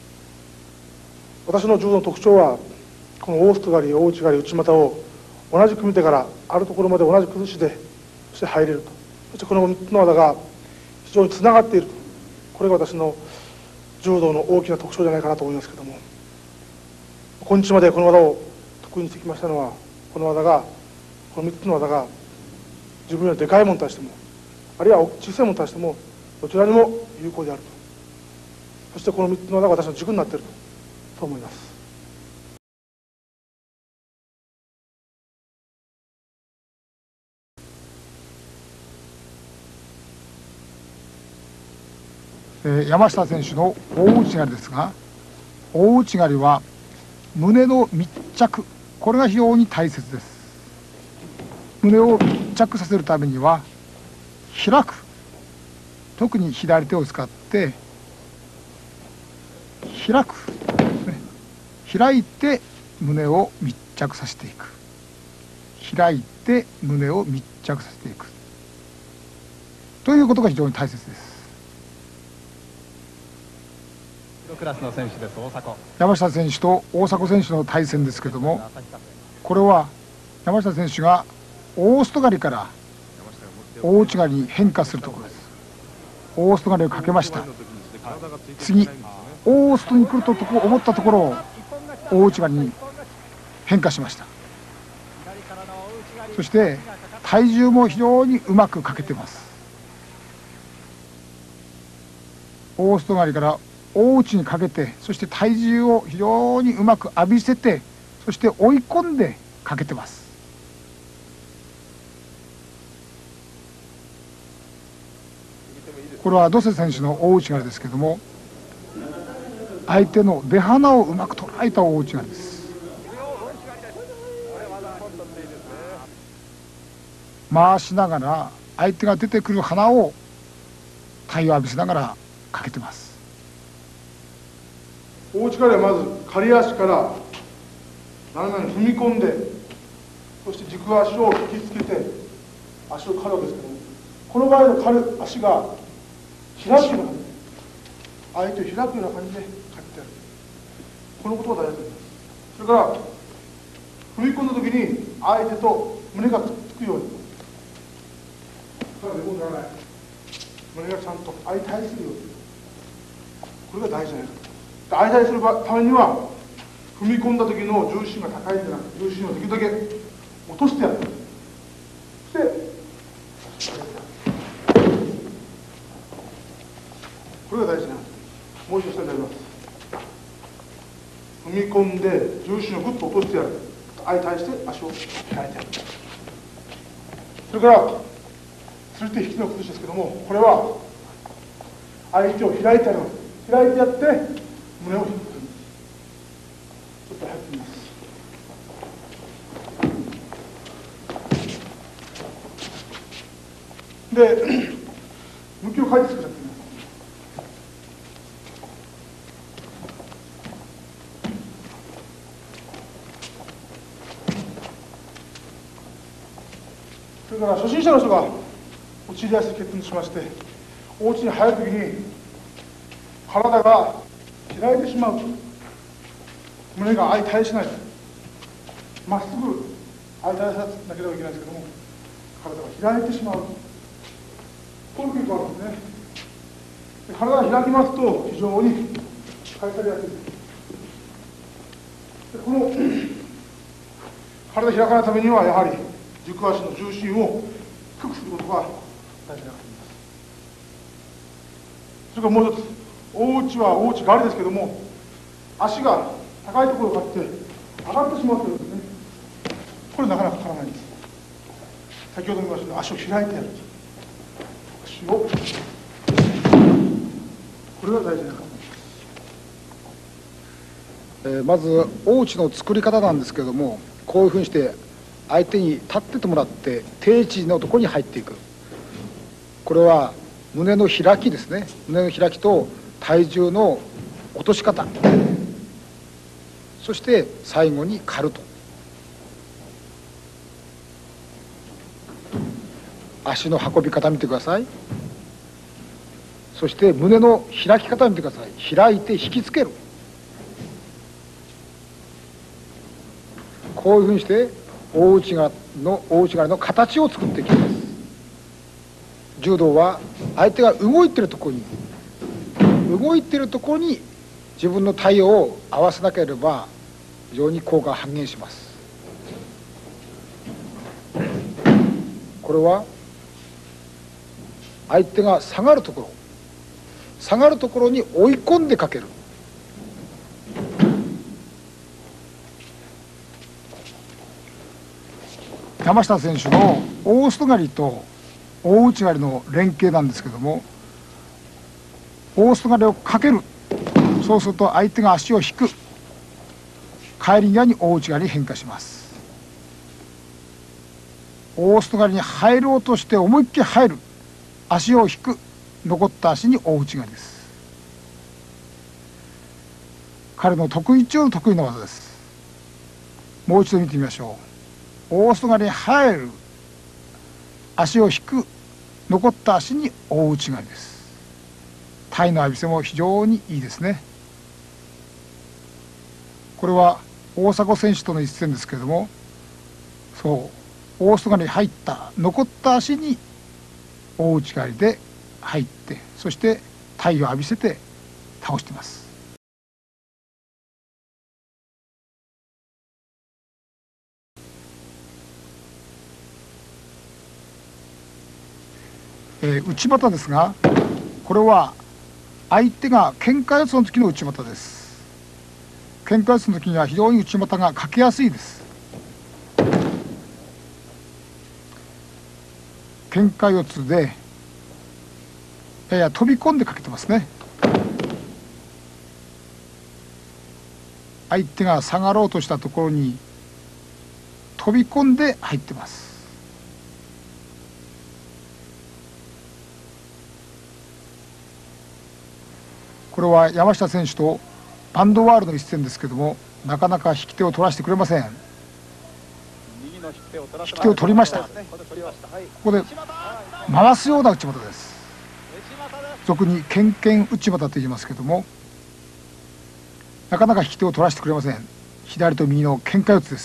S1: 私の柔道の特徴はこの大外刈り、大内刈り、内股を同じ組み手からあるところまで同じ崩しでそして入れると、そしてこの3つの技が非常につながっていると、これが私の柔道の大きな特徴じゃないかなと思いますけども、今日までこの技を得意にしてきましたのは、この3つの技が自分よりでかいものに対しても、あるいは小さいものに対してもどちらにも有効であると、そしてこの3つの技が私の軸になっていると思います。
S4: 山下選手の大内刈りですが、大内刈りは胸の密着、これが非常に大切です。胸を密着させるためには開く、特に左手を使って開く、開いて胸を密着させていく、開いて胸を密着させていくということが非常に大切です。
S2: クラスの選手です。大迫、
S4: 山下選手と大迫選手の対戦ですけども、これは山下選手が大外刈りから大内刈りに変化するところです。大外刈りをかけました。次大外に来ると思ったところを大内刈りに変化しました。そして体重も非常にうまくかけています。大外刈りから大内にかけて、そして体重を非常にうまく浴びせて、そして追い込んでかけてます。これはドセ選手の大内刈りですけども、相手の出鼻をうまく捉えた大内刈りです。回しながら相手が出てくる鼻を体を浴びせながらかけてます。
S1: 大内刈りはまず刈足から斜めに踏み込んで、そして軸足を引きつけて足を刈るわけですけども、この場合の刈る足が開くような感じで、相手を開くような感じで刈ってやる、このことが大事です。それから踏み込んだ時に相手と胸がくっつくように、胸がちゃんと相対するように、これが大事じゃないかと。相対するためには踏み込んだ時の重心が高いんじゃなくて、重心をできるだけ落としてやる。そしてこれが大事なんです。もう一度それでやります。踏み込んで重心をグッと落としてやる。相対して足を開いてやる。それから釣り手引きの崩しですけども、これは相手を開いてやる。開いてやって胸を引く。ちょっと入ってみます。で、向きを変えて作っちゃってみます。それから初心者の人が陥りやすい欠点としまして、お家に入るときに体が開いてしまう、胸が相対しない、まっすぐ相対さなければいけないんですけども、体が開いてしまう、こういう傾向があるんですね。で、体が開きますと非常に返されやすいです。で、この体開かないためにはやはり軸足の重心を低くすることが大事になっています。それからもう一つ、大内は大内刈りですけども、足が高いところを刈って上がってしまうというですね、これなかなかかからないんです。先ほども言いましたが、足を開いてやる、足をこれが大事な考えです。
S4: まず大内の作り方なんですけども、こういうふうにして相手に立っててもらって定位置のところに入っていく。これは胸の開きですね。胸の開きと体重の落とし方、そして最後に刈ると。足の運び方見てください。そして胸の開き方見てください。開いて引きつける。こういうふうにして大内刈りの形を作っていきます。柔道は相手が動いているところに自分の体を合わせなければ非常に効果が半減します。これは相手が下がるところに追い込んでかける。山下選手の大外刈りと大内刈りの連携なんですけども、 大外刈りをかける。そうすると相手が足を引く。返り際に大内刈りに変化します。大外刈りに入ろうとして思いっきり入る。足を引く。残った足に大内刈りです。彼の得意中の得意な技です。もう一度見てみましょう。大外刈りに入る。足を引く。残った足に大内刈りです。タイの浴びせも非常にいいですね。これは大迫選手との一戦ですけれども、そう大外刈りに入った残った足に大内刈りで入って、そしてタイを浴びせて倒しています。内股ですが、これは相手が喧嘩四つの時の内股です。喧嘩四つの時には非常に内股がかけやすいです。喧嘩四つでやや飛び込んでかけてますね。相手が下がろうとしたところに飛び込んで入ってます。これは山下選手とバンドワールの一戦ですけども、なかなか引き手を取らせてくれません。引き手を取りました。ここで回すような内股です。俗にけんけん内股と言いますけども、なかなか引き手を取らせてくれません。左と右の喧嘩四つです。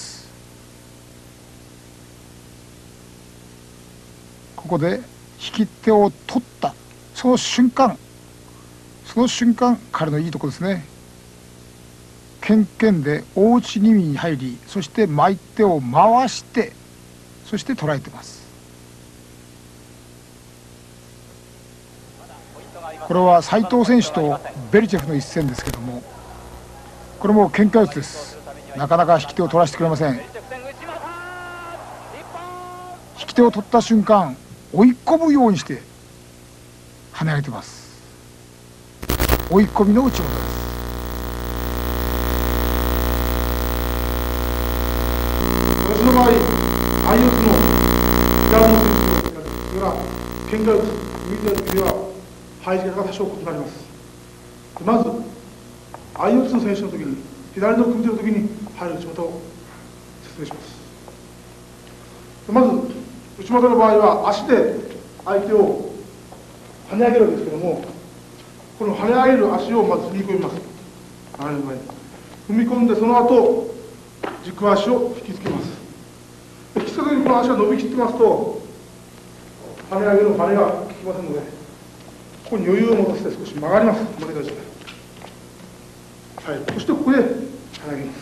S4: ここで引き手を取ったその瞬間、彼のいいところですね。けんけんで大内気味に入り、そして巻い手を回して、そして捉えてます。これは斉藤選手とベリチェフの一戦ですけども、これも喧嘩四つです。なかなか引き手を取らせてくれません。引き手を取った瞬間、追い込むようにして跳ね上げてます。追い込みの内股です。
S1: 私の場合、相四つの左の選手が喧嘩四つ、右手の時は入り方が多少異なります。まず相四つの選手の時に、左の組手の時に入る内股を説明します。まず内股の場合は足で相手を跳ね上げるんですけども、この跳ね上げる足をまず踏み込みます。前に踏み込んで、その後軸足を引きつけます。引きつけた時にこの足が伸びきってますと、跳ね上げる跳ねが効きませんので、ここに余裕を持たせて少し曲がります。曲げた状態。はい、そしてここで跳ね上げます。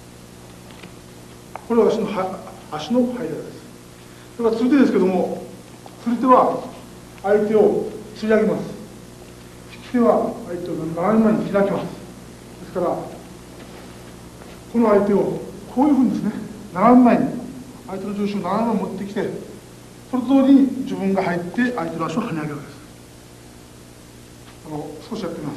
S1: これは足の入り方です。それから釣り手ですけども、釣り手は相手を釣り上げます。引き手は相手を斜め前に開きます。ですからこの相手をこういうふうにですね、斜め前に相手の重心を斜め前に持ってきて、それと同時に自分が入って相手の足を跳ね上げるわけです。少しやってみます。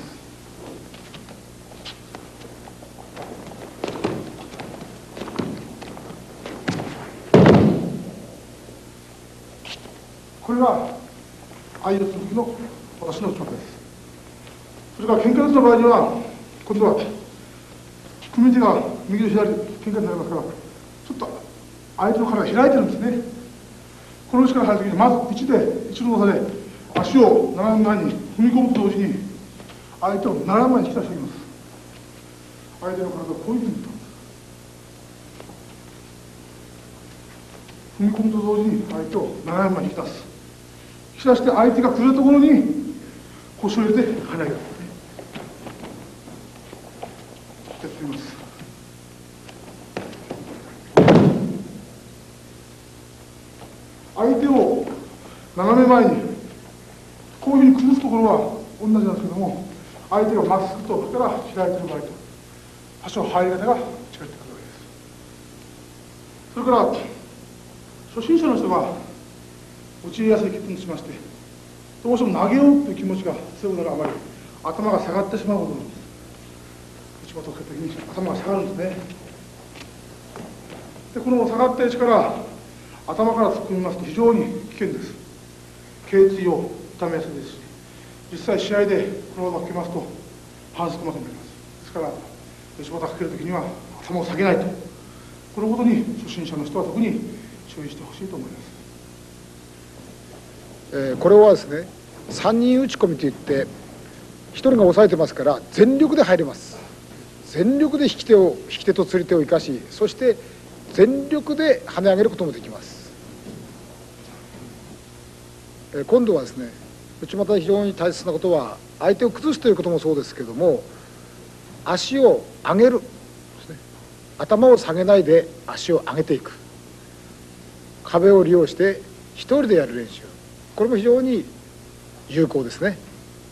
S1: これが相四つの時の私の内股です。それから喧嘩四つの場合には、今度は組み手が右と左喧嘩になりますから、ちょっと相手の体が開いてるんですね。この位置から入るときに、まず一の動作で足を斜め前に踏み込むと同時に、相手を斜め前に引き出していきます。相手の体をこういうふうに振ったんです。踏み込むと同時に相手を斜め前に引き出す。引き出して相手が来るところに腰を入れて跳ね上げる。やってみます。相手を斜め前にこういうふうに崩すところは同じなんですけども、相手がまっすぐとから開いている場合と多少入り方が違ってくるわけです。それから初心者の人が陥りやすい欠点としまして、どうしても投げようという気持ちが強くなるあまり、 頭が下がってしまうことなんです。内股をかけた時に頭が下がるんですね。でこの下がった位置から頭から突っ込みますと非常に危険です。頸椎を痛めやすいですし、実際試合でこのままかけますと反則負けになります。ですから内股をかける時には頭を下げないと、このことに初心者の人は特に注意してほしいと思います。
S4: これはですね、3人打ち込みといって1人が抑えてますから全力で入れます。全力で引き手と釣り手を生かし、そして全力で跳ね上げることもできます。今度はですね、内股で非常に大切なことは相手を崩すということもそうですけども、足を上げるですね。頭を下げないで足を上げていく、壁を利用して一人でやる練習、これも非常に有効ですね。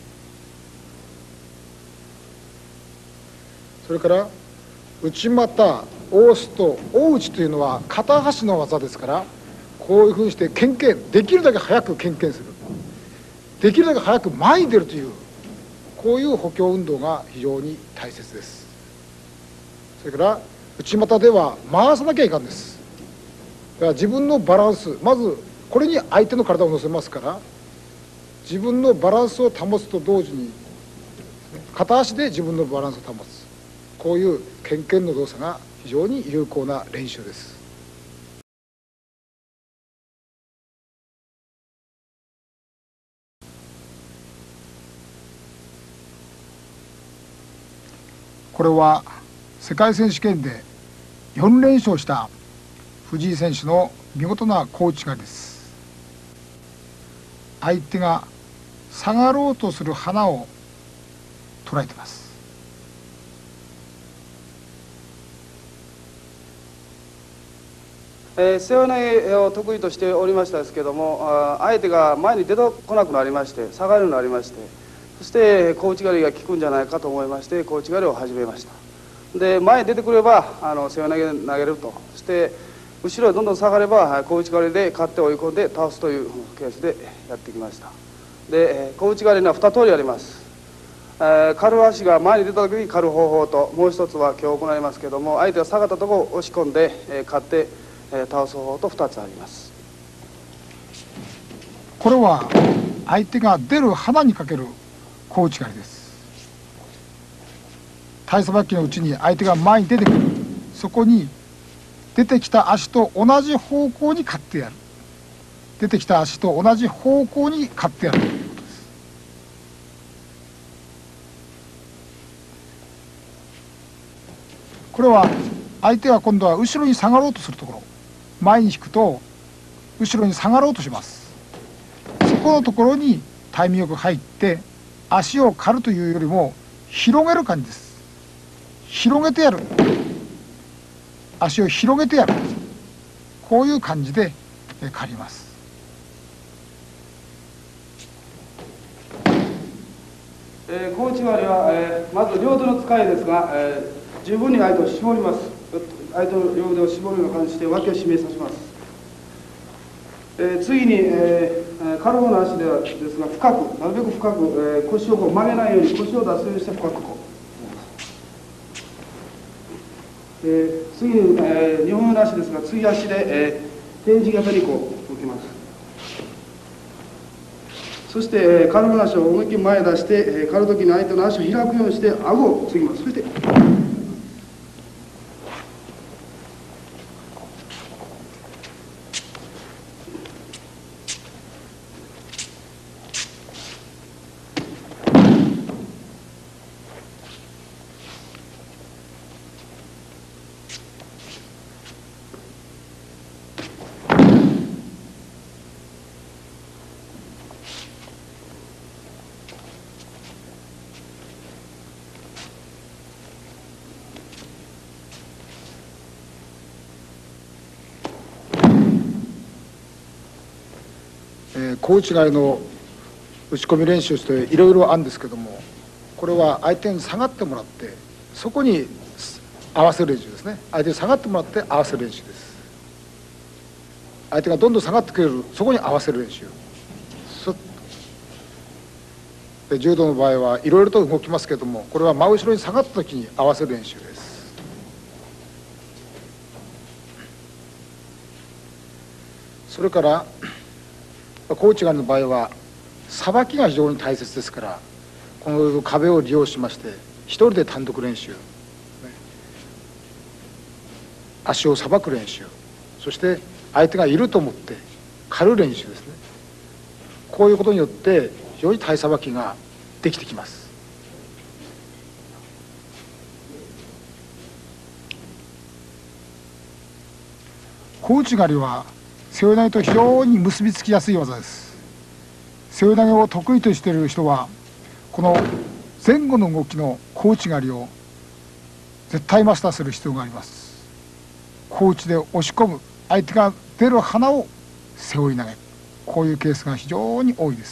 S4: それから内股、大すと大内というのは片足の技ですから、こういうふうにしてけんけん、できるだけ早くけんけんする、できるだけ早く前に出るという、こういう補強運動が非常に大切です。それから内股では回さなきゃいかんです。だから自分のバランス、まずこれに相手の体を乗せますから、自分のバランスを保つと同時に片足で自分のバランスを保つ、こういうけんけんの動作が非常に有効な練習です。これは世界選手権で4連勝した藤井選手の見事な小内刈りです。相手が下がろうとする鼻を捉えています。
S6: 背負い投げを得意としておりましたですけども、相手が前に出てこなくなりまして、下がるようになりまして、そして小内刈りが効くんじゃないかと思いまして、小内刈りを始めました。で前に出てくれば背負い投げ投げると、そして後ろへどんどん下がれば小内刈りで勝って追い込んで倒すというケースでやってきました。で小内刈りには2通りあります。刈る足が前に出た時に刈る方法と、もう一つは今日行いますけども、相手が下がったところを押し込んで勝って倒す方法と2つあります。
S4: これは相手が出る鼻にかける小内刈りです。体さばきのうちに相手が前に出てくる、そこに出てきた足と同じ方向に刈ってやる、出てきた足と同じ方向に刈ってやるということです。これは相手が今度は後ろに下がろうとするところ、前に引くと後ろに下がろうとします。そこのところにタイミングよく入って足を刈るというよりも広げる感じです。広げてやる、足を広げてやる、こういう感じで刈ります。
S6: 小内刈りは、まず両手の使いですが、十分に相手を絞ります。相手の両腕を絞るような感じで脇を締めさせます。次に、刈る方の足ですが深く、なるべく深く、腰をこう曲げないように腰を出すようにして深くこう。次に、2本目の足ですが次足で、点字型にこう受けます。そして、刈る方の足を思いっきり前へ出して、刈る時に相手の足を開くようにして顎を継ぎます。そして
S4: 小内刈りの打ち込み練習していろいろあるんですけども、これは相手に下がってもらってそこに合わせる練習ですね。相手に下がってもらって合わせる練習です。相手がどんどん下がってくれる、そこに合わせる練習。 で柔道の場合はいろいろと動きますけども、これは真後ろに下がった時に合わせる練習です。それから小内刈りの場合はさばきが非常に大切ですから、この壁を利用しまして一人で単独練習、足をさばく練習、そして相手がいると思って狩る練習ですね。こういうことによって非常に体さばきができてきます。小内刈りは背負い投げと非常に結びつきやすい技です。背負い投げを得意としている人はこの前後の動きの小内刈りを絶対マスターする必要があります。小内で押し込む、相手が出る鼻を背負い投げ、こういうケースが非常に多いです。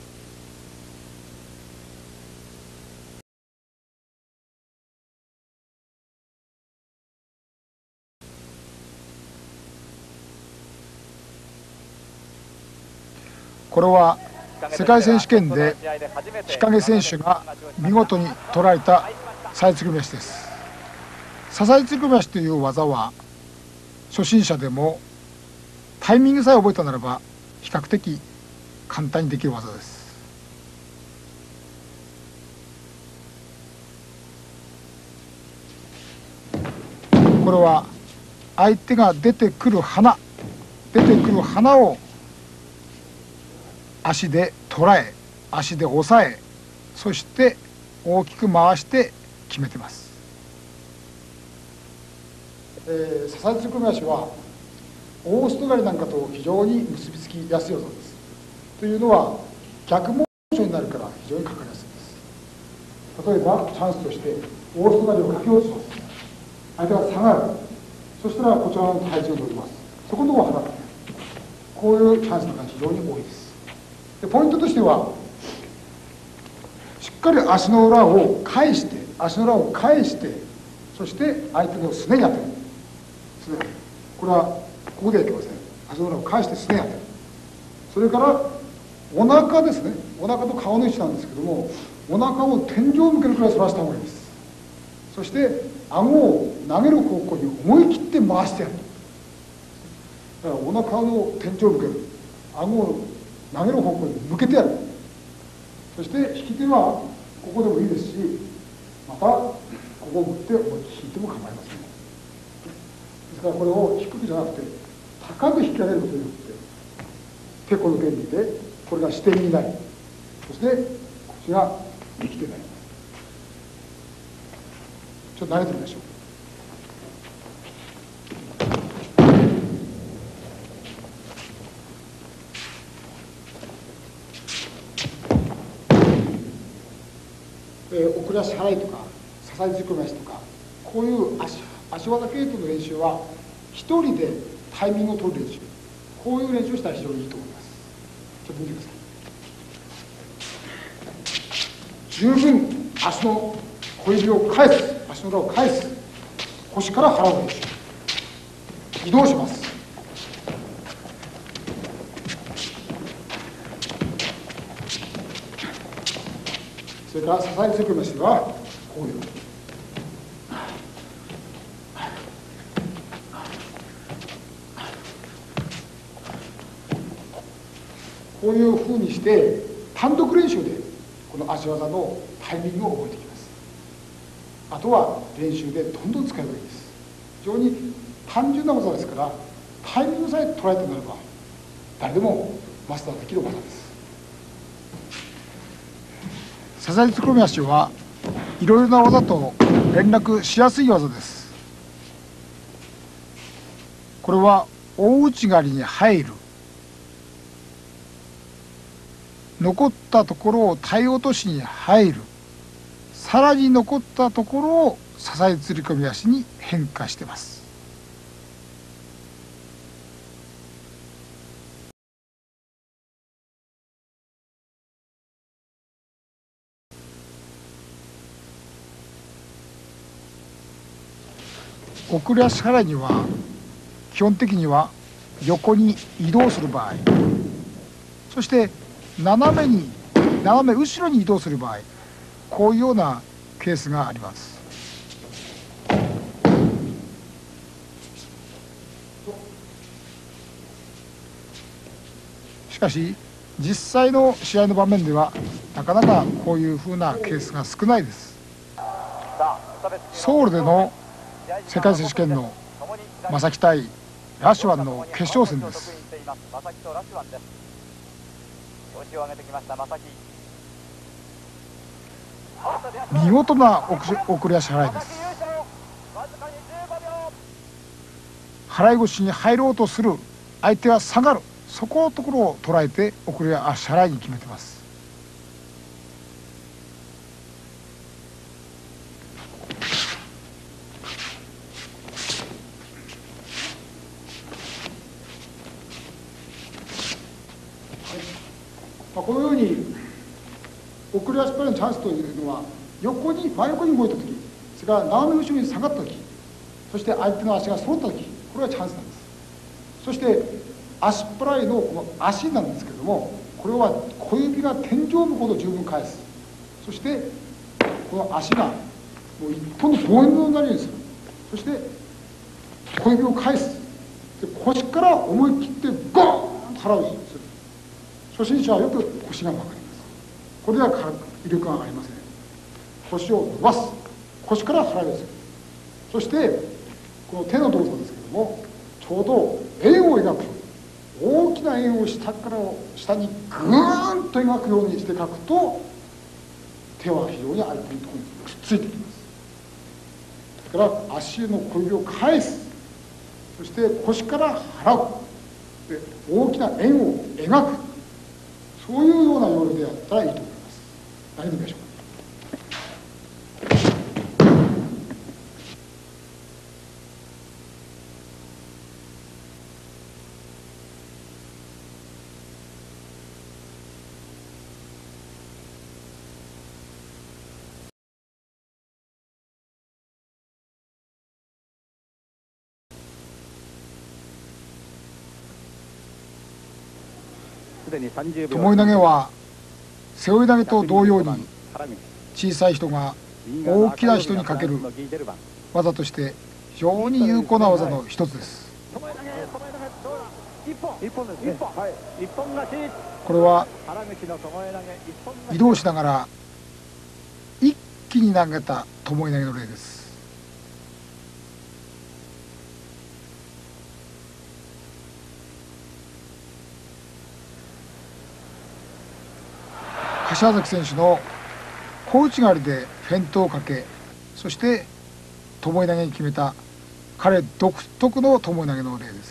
S4: これは世界選手権で日陰選手が見事に捉えた支えつぐめ足です。支えつぐめ足という技は初心者でもタイミングさえ覚えたならば比較的簡単にできる技です。これは相手が出てくる鼻を足で捉え、足で押さえ、そして大きく回して決めてます。支えつぐめ足はオーストラリアなんかと非常に結びつきやすい技です。というのは逆モーションになるから非常にかかりやすいです。例えばチャンスとしてオーストラリアを駆け落ちます。相手が下がる。そしたらこちらの体重を乗ります。そこのところを払って、こういうチャンスが非常に多いです。でポイントとしてはしっかり足の裏を返して、そして相手のすねに当てる。これはここではいけません。足の裏を返してすねに当てる。それからお腹ですね。お腹と顔の位置なんですけども、お腹を天井を向けるくらい反らした方がいいです。そして顎を投げる方向に思い切って回してやる。だからお腹の天井を向ける、顎を投げる方向に向けてやる。そして引き手はここでもいいですし、またここを持って思いっきり引いても構いません。ですからこれを低くじゃなくて高く引き上げることによっててこの原理でこれが支点になり、そしてこっちが力手になります。ちょっと投げてみましょう。遅らし払いとか支えつぐめ足とか、こういう足技系統の練習は一人でタイミングを取る練習、こういう練習をしたら非常にいいと思います。ちょっと見てください。十分足の小指を返す、足の裏を返す、腰から払う練習、移動します。それから支えつぐめ足はこういう、こういうふうにして単独練習でこの足技のタイミングを覚えていきます。あとは練習でどんどん使えばいいです。非常に単純な技ですから、タイミングさえ捉えてなれば誰でもマスターできる技です。支えつぐめ足はいろいろな技と連絡しやすい技です。これは大内刈りに入る、残ったところを体落としに入る、さらに残ったところを支えつり込み足に変化しています。送り足払いには基本的には横に移動する場合、そして斜めに斜め後ろに移動する場合、こういうようなケースがあります。しかし実際の試合の場面ではなかなかこういうふうなケースが少ないです。ソウルでの世界選手権の正木対ラシュワンの決勝戦です。見事な送り足払いです。払い腰に入ろうとする相手は下がる、そこのところを捉えて送り足払いに決めてます。このように送り足払いのチャンスというのは真横に動いた時、それから斜め後ろに下がった時、そして相手の足が揃った時、これがチャンスなんです。そして足っ払いのこの足なんですけれども、これは小指が天井部ほど十分返す。そしてこの足がもう一本の棒になるようにする。そして小指を返す。で腰から思い切ってゴーンと払うようにする。初心者はよく腰が曲がります。これでは威力が上がりません。腰を伸ばす。腰から払いをする。そしてこの手の動作ですけれども、ちょうど円を描く、大きな円を下から下にグーンと描くようにして描くと、手は非常に相手のところにくっついてきます。それから足の小指を返す。そして腰から払う。で大きな円を描く。そういうような要領でやったらいいと思います。何でしょうか。巴投げは背負い投げと同様に小さい人が大きな人にかける技として非常に有効な技の一つです。これは移動しながら一気に投げた巴投げの例です。柏崎選手の小内刈りでフェイントをかけ、そして巴投げに決めた彼独特の巴投げの例です。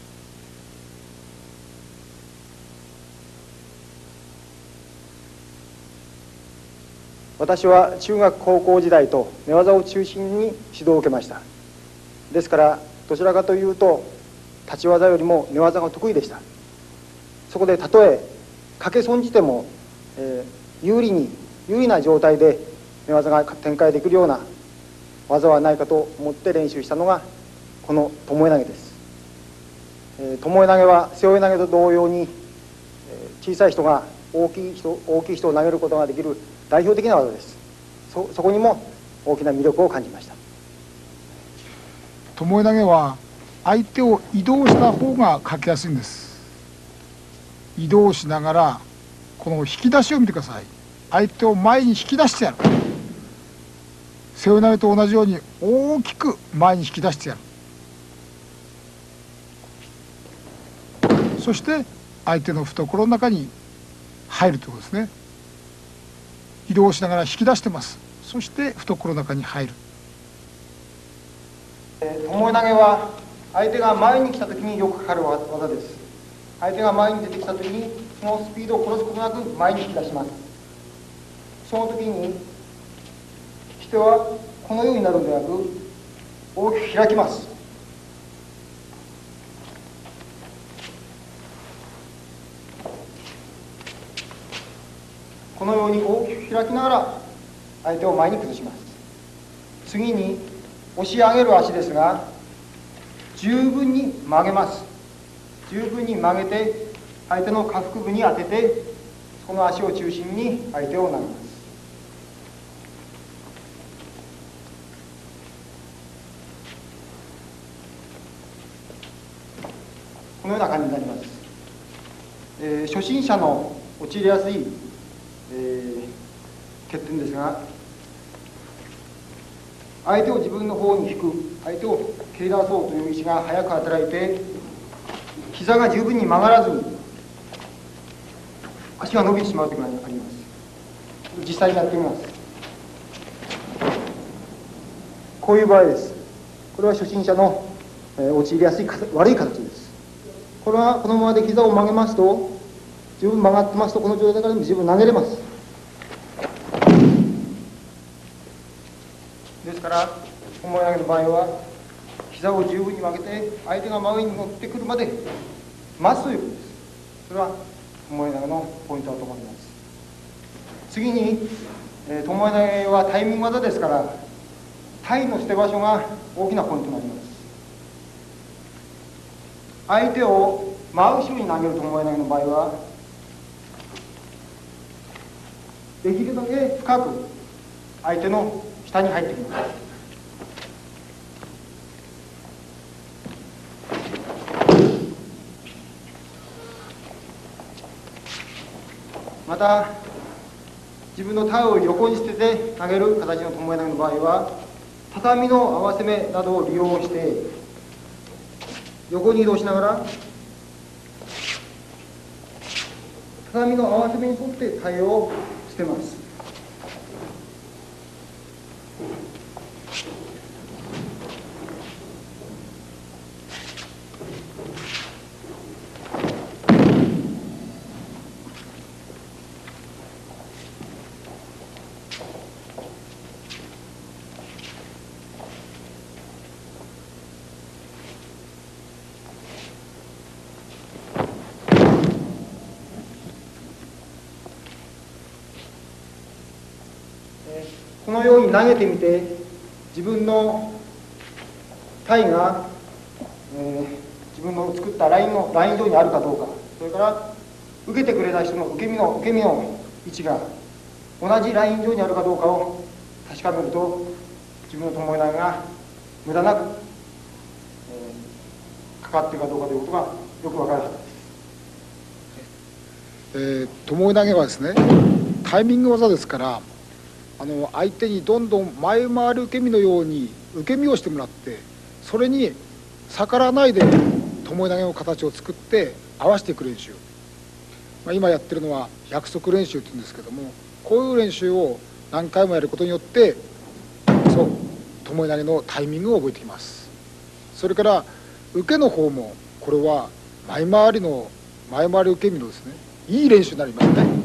S10: 私は中学高校時代と寝技を中心に指導を受けました。ですからどちらかというと立ち技よりも寝技が得意でした。そこでたとえかけ損じても有利な状態で寝技が展開できるような技はないかと思って練習したのがこの巴投げです。巴投げは背負い投げと同様に小さい人が大きい人を投げることができる代表的な技です。そこにも大きな魅力を感じました。
S4: 巴投げは相手を移動した方がかけやすいんです。移動しながらこの引き出しを見てください。相手を前に引き出してやる。背負い投げと同じように大きく前に引き出してやる。そして相手の懐の中に入るということですね。移動しながら引き出してます。そして懐の中に入る。
S10: 巴投げは相手が前に来た時によくかかる技です。相手が前に出てきた時にそのスピードを殺すことなく前に引き出します。その時に引き手はこのようになるのではなく大きく開きます。このように大きく開きながら相手を前に崩します。次に押し上げる足ですが十分に曲げます。十分に曲げて相手の下腹部に当ててこの足を中心に相手を投げます。このような感じになります。初心者の陥りやすい、欠点ですが、相手を自分の方に引く、相手を蹴り出そうという意志が早く働いて、膝が十分に曲がらずに足が伸びてしまうというのがあります。実際にやってみます。こういう場合です。これは初心者の陥りやすい悪い形です。これはこのままで膝を曲げますと、十分曲がってますと、この状態からでも十分投げれます。ですから、本物投げの場合は、膝を十分に曲げて、相手が真上に乗ってくるまで待つということです。それは、本物投げのポイントだと思います。次に、ともえ投げはタイミング技ですから、体の捨て場所が大きなポイントになります。相手を真後ろに投げるともえ投げの場合は、できるだけ深く相手の下に入ってきます。また、自分の体を横に捨てて投げる形のともえ投げの場合は、畳の合わせ目などを利用して、横に移動しながら、畳の合わせ目に沿って体を捨てます。このように投げてみて、自分の体が、自分の作ったライン上にあるかどうか、それから受けてくれた人の受け身の位置が同じライン上にあるかどうかを確かめると、自分のともえ投げが無駄なく、かかっているかどうかということがよくわかるはずです。
S4: ともえ投げはですね、タイミング技ですから、相手にどんどん前回る受け身のように受け身をしてもらって、それに逆らわないでともえ投げの形を作って合わせていく練習、今やってるのは約束練習っていうんですけども、こういう練習を何回もやることによってともえ投げのタイミングを覚えてきます。それから受けの方も、これは前回り受け身のですね、いい練習になりますね。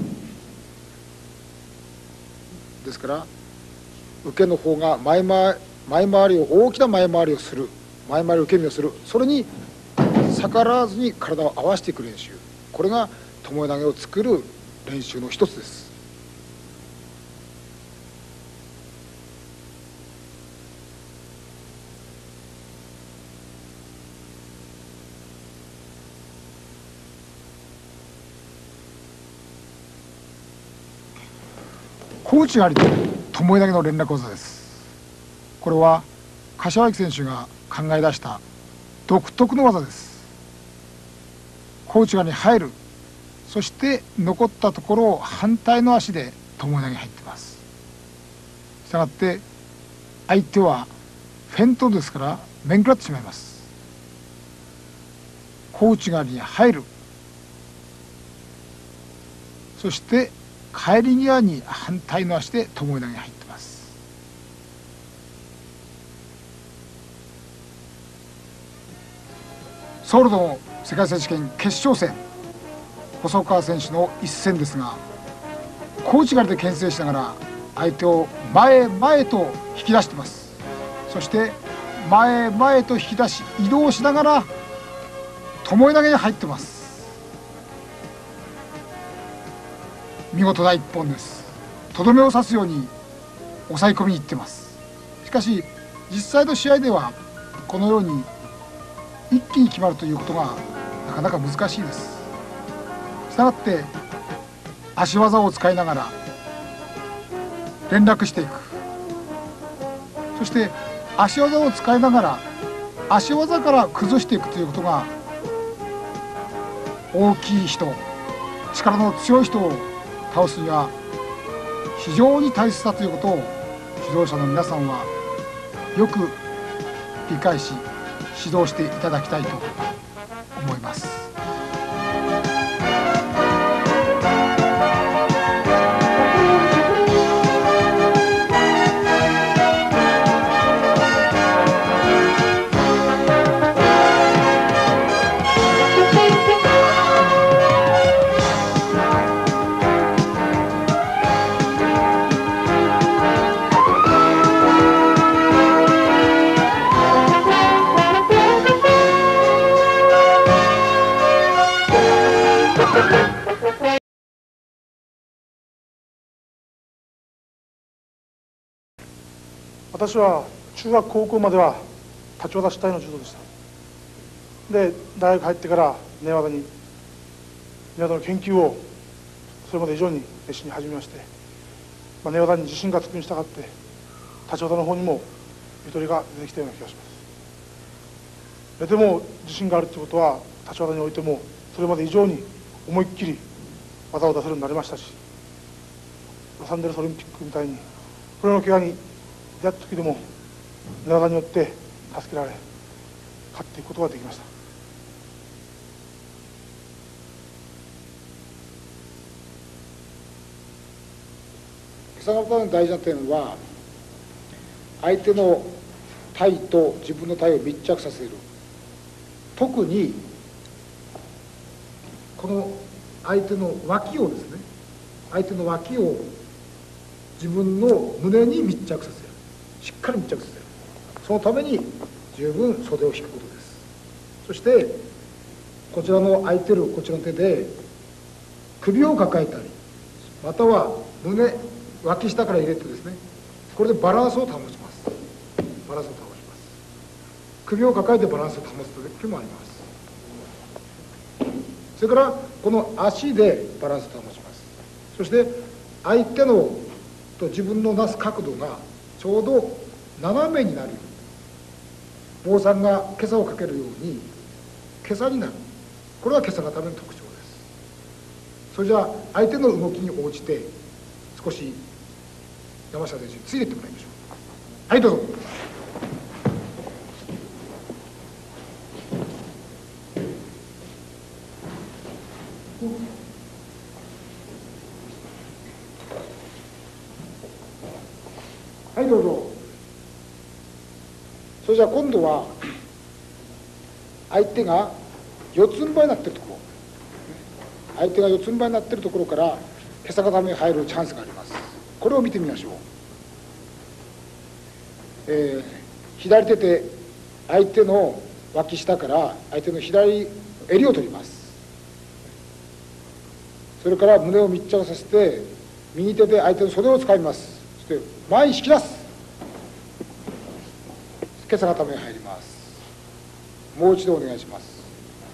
S4: ですから受けの方が前回りを大きな前回りをする、前回り受け身をする、それに逆らわずに体を合わせていく練習、これがともえ投げを作る練習の一つです。小内刈りとともえ投げの連絡技です。これは柏木選手が考え出した独特の技です。小内刈りに入る、そして残ったところを反対の足でともえ投げに入っています。したがって相手はフェイントですから面食らってしまいます。小内刈りに入る、そして帰り際に反対の足でともえ投げに入っています。ソウルの世界選手権決勝戦、細川選手の一戦ですが、小内刈りで牽制しながら相手を前へと引き出しています。そして前へと引き出し移動しながらともえ投げに入っています。見事な一本です。とどめを刺すように抑え込みにいってます。しかし実際の試合ではこのように一気に決まるということがなかなか難しいです。したがって足技を使いながら連絡していく。そして足技を使いながら足技から崩していくということが、大きい人、力の強い人を倒すには非常に大切だということを指導者の皆さんはよく理解し指導していただきたいと思います。
S11: 私は中学高校までは立ち技主体の柔道でした。で大学入ってから寝技の研究をそれまで以上に熱心に始めまして、寝技に自信がつくに従って立ち技の方にもゆとりが出てきたような気がします。でも自信があるということは立ち技においてもそれまで以上に思いっきり技を出せるようになりましたし、ロサンゼルスオリンピックみたいにこれの怪我に出会った時でも寝技によって助けられ勝っていくことができました。
S1: 今朝方の大事な点は、相手の体と自分の体を密着させる。特にこの相手の脇をですね、相手の脇を自分の胸に密着させる。しっかり密着させる。そのために十分袖を引くことです。そしてこちらの空いてるこちらの手で首を抱えたり、または胸、脇下から入れてですね、これでバランスを保ちます。バランスを保ちます。首を抱えてバランスを保つ時もあります。それからこの足でバランスを保ちます。そして相手のと自分のなす角度がちょうど斜めになるように、坊さんが袈裟をかけるように袈裟になる。これは袈裟固めの特徴です。それじゃあ相手の動きに応じて少し山下選手についていってもらいましょう。はい、どうぞ。はい、どうぞ。それじゃあ今度は相手が四つん這いになってるところ、相手が四つん這いになってるところから袈裟固めに入るチャンスがあります。これを見てみましょう。左手で相手の脇下から相手の左襟を取ります。それから胸を密着させて右手で相手の袖をつかみます。そして前に引き出す。袈裟固めに入ります。もう一度お願いします。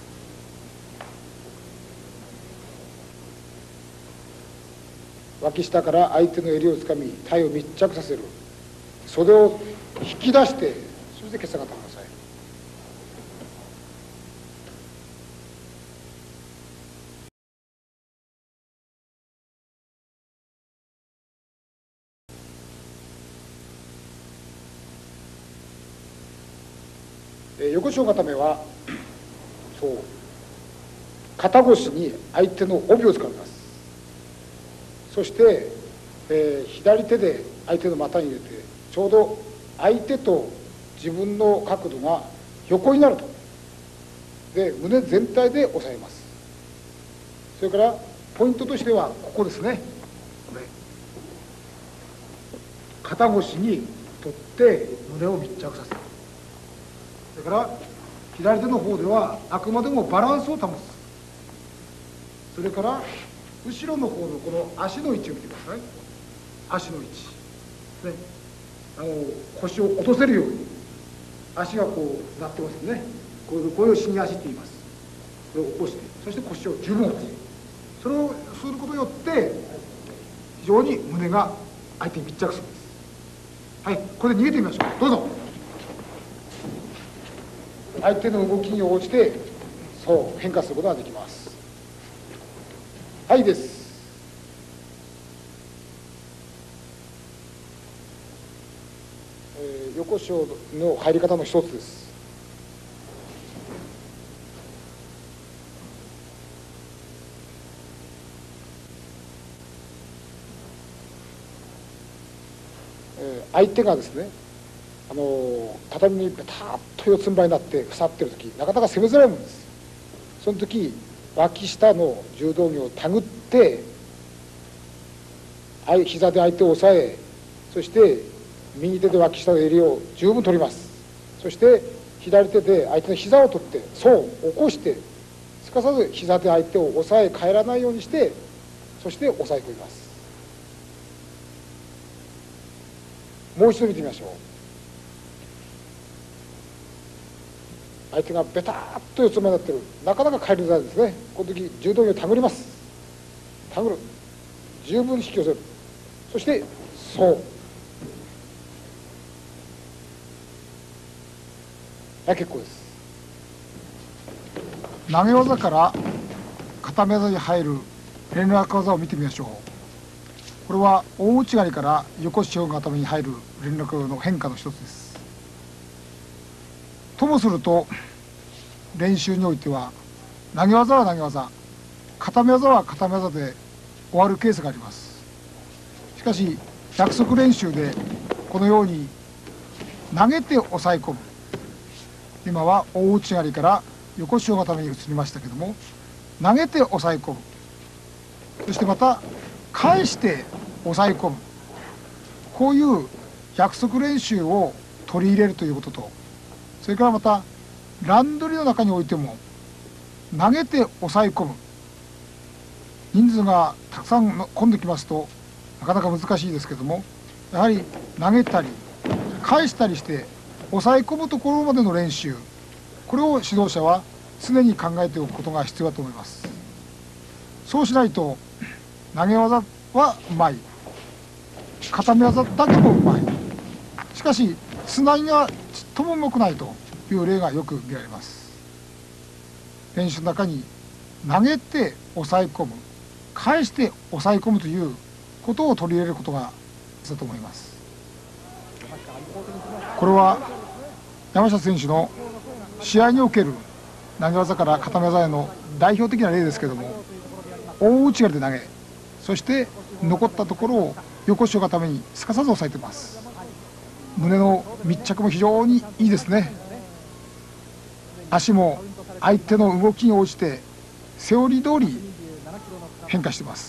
S1: 脇下から相手の襟をつかみ体を密着させる。袖を引き出してそして袈裟固めなさい。横四固めはそう肩越しに相手の帯をつかみます。そして、左手で相手の股に入れてちょうど相手と自分の角度が横になると。で胸全体で押さえます。それからポイントとしてはここですね。これ肩越しに取って胸を密着させる。それから左手の方ではあくまでもバランスを保つ。それから後ろの方のこの足の位置を見てください。足の位置、ね、腰を落とせるように足がこうなってますよね。こういう死に足って言います。これを起こして、そして腰を十分落とす。それをすることに
S4: よって非常に胸が相手に密着するんです。はい、これで逃げてみましょう。どうぞ。相手の動きに応じてそう変化することができます。はいです。横潮の入り方の一つです。相手がですね、畳にベターッと四つん這いになって腐ってる時、なかなか攻めづらいもんです。その時脇下の柔道着を手繰って膝で相手を押さえ、そして右手で脇下の襟を十分取ります。そして左手で相手の膝を取ってそう起こして、すかさず膝で相手を押さえ返らないようにして、そして押さえ込みます。もう一度見てみましょう。相手がベターッと四つん這いになってる、なかなか返りづらいですね。この時柔道着を手繰ります。手繰る、十分に引き寄せる、そしてそうはい、結構です。投げ技から固め技に入る連絡技を見てみましょう。これは大内刈りから横四方固めに入る連絡の変化の一つです。ともすると練習においては投げ技は投げ技、固め技は固め技で終わるケースがあります。しかし約束練習でこのように投げて抑え込む、今は大内刈りから横四方固めに移りましたけども、投げて抑え込む、そしてまた返して抑え込む、こういう約束練習を取り入れるということと、それからまた乱取りの中においても投げて抑え込む、人数がたくさん混んできますとなかなか難しいですけども、やはり投げたり返したりして抑え込むところまでの練習、これを指導者は常に考えておくことが必要だと思います。そうしないと投げ技はうまい、固め技だけもうまい、しかしつなぎがちっともうまくないという例がよく見られます。練習の中に投げて抑え込む、返して抑え込むということを取り入れることが必要だと思います。これは山下選手の試合における投げ技から固め技への代表的な例ですけども、大内刈りで投げ、そして残ったところを横四方固めにすかさず押さえています。胸の密着も非常にいいですね。足も相手の動きに応じてセオリー通り変化しています。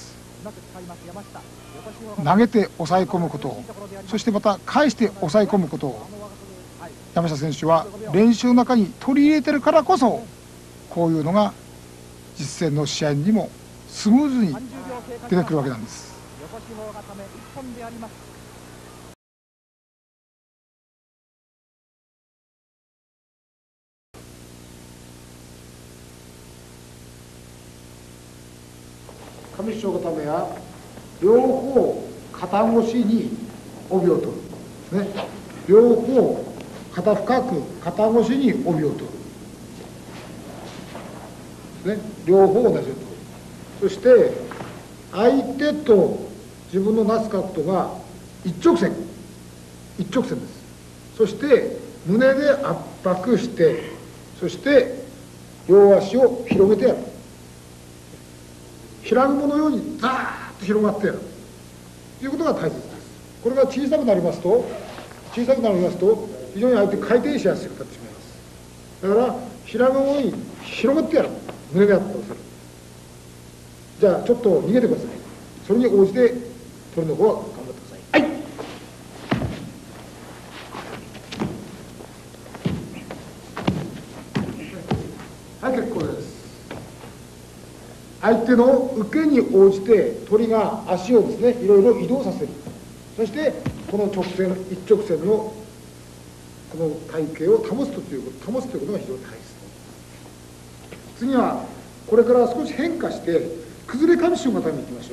S4: 投げて抑え込むこと、そしてまた返して抑え込むことを山下選手は練習の中に取り入れてるからこそ、こういうのが実践の試合にもスムーズに出てくるわけなんです。上四方固めは両方肩越しに帯を取る、ね、両方肩深く肩越しに帯を取る、ね、両方同じを取る。そして相手と自分のなす角度が一直線です。そして胸で圧迫して、そして両足を広げてやる、平雲のようにザーッと広がってやるということが大切です。これが小さくなりますと非常に相手回転しやすくなってしまいます。だから平雲に広がってやる、胸で圧迫する。じゃあちょっと逃げてください。それに応じて取りの方は頑張ってください。はい、結構です。相手の受けに応じて鳥が足をですね、いろいろ移動させる。そしてこの一直線のこの体型を保つということが非常に大切。次はこれから少し変化して
S1: 崩れ上潮型にいきましょう。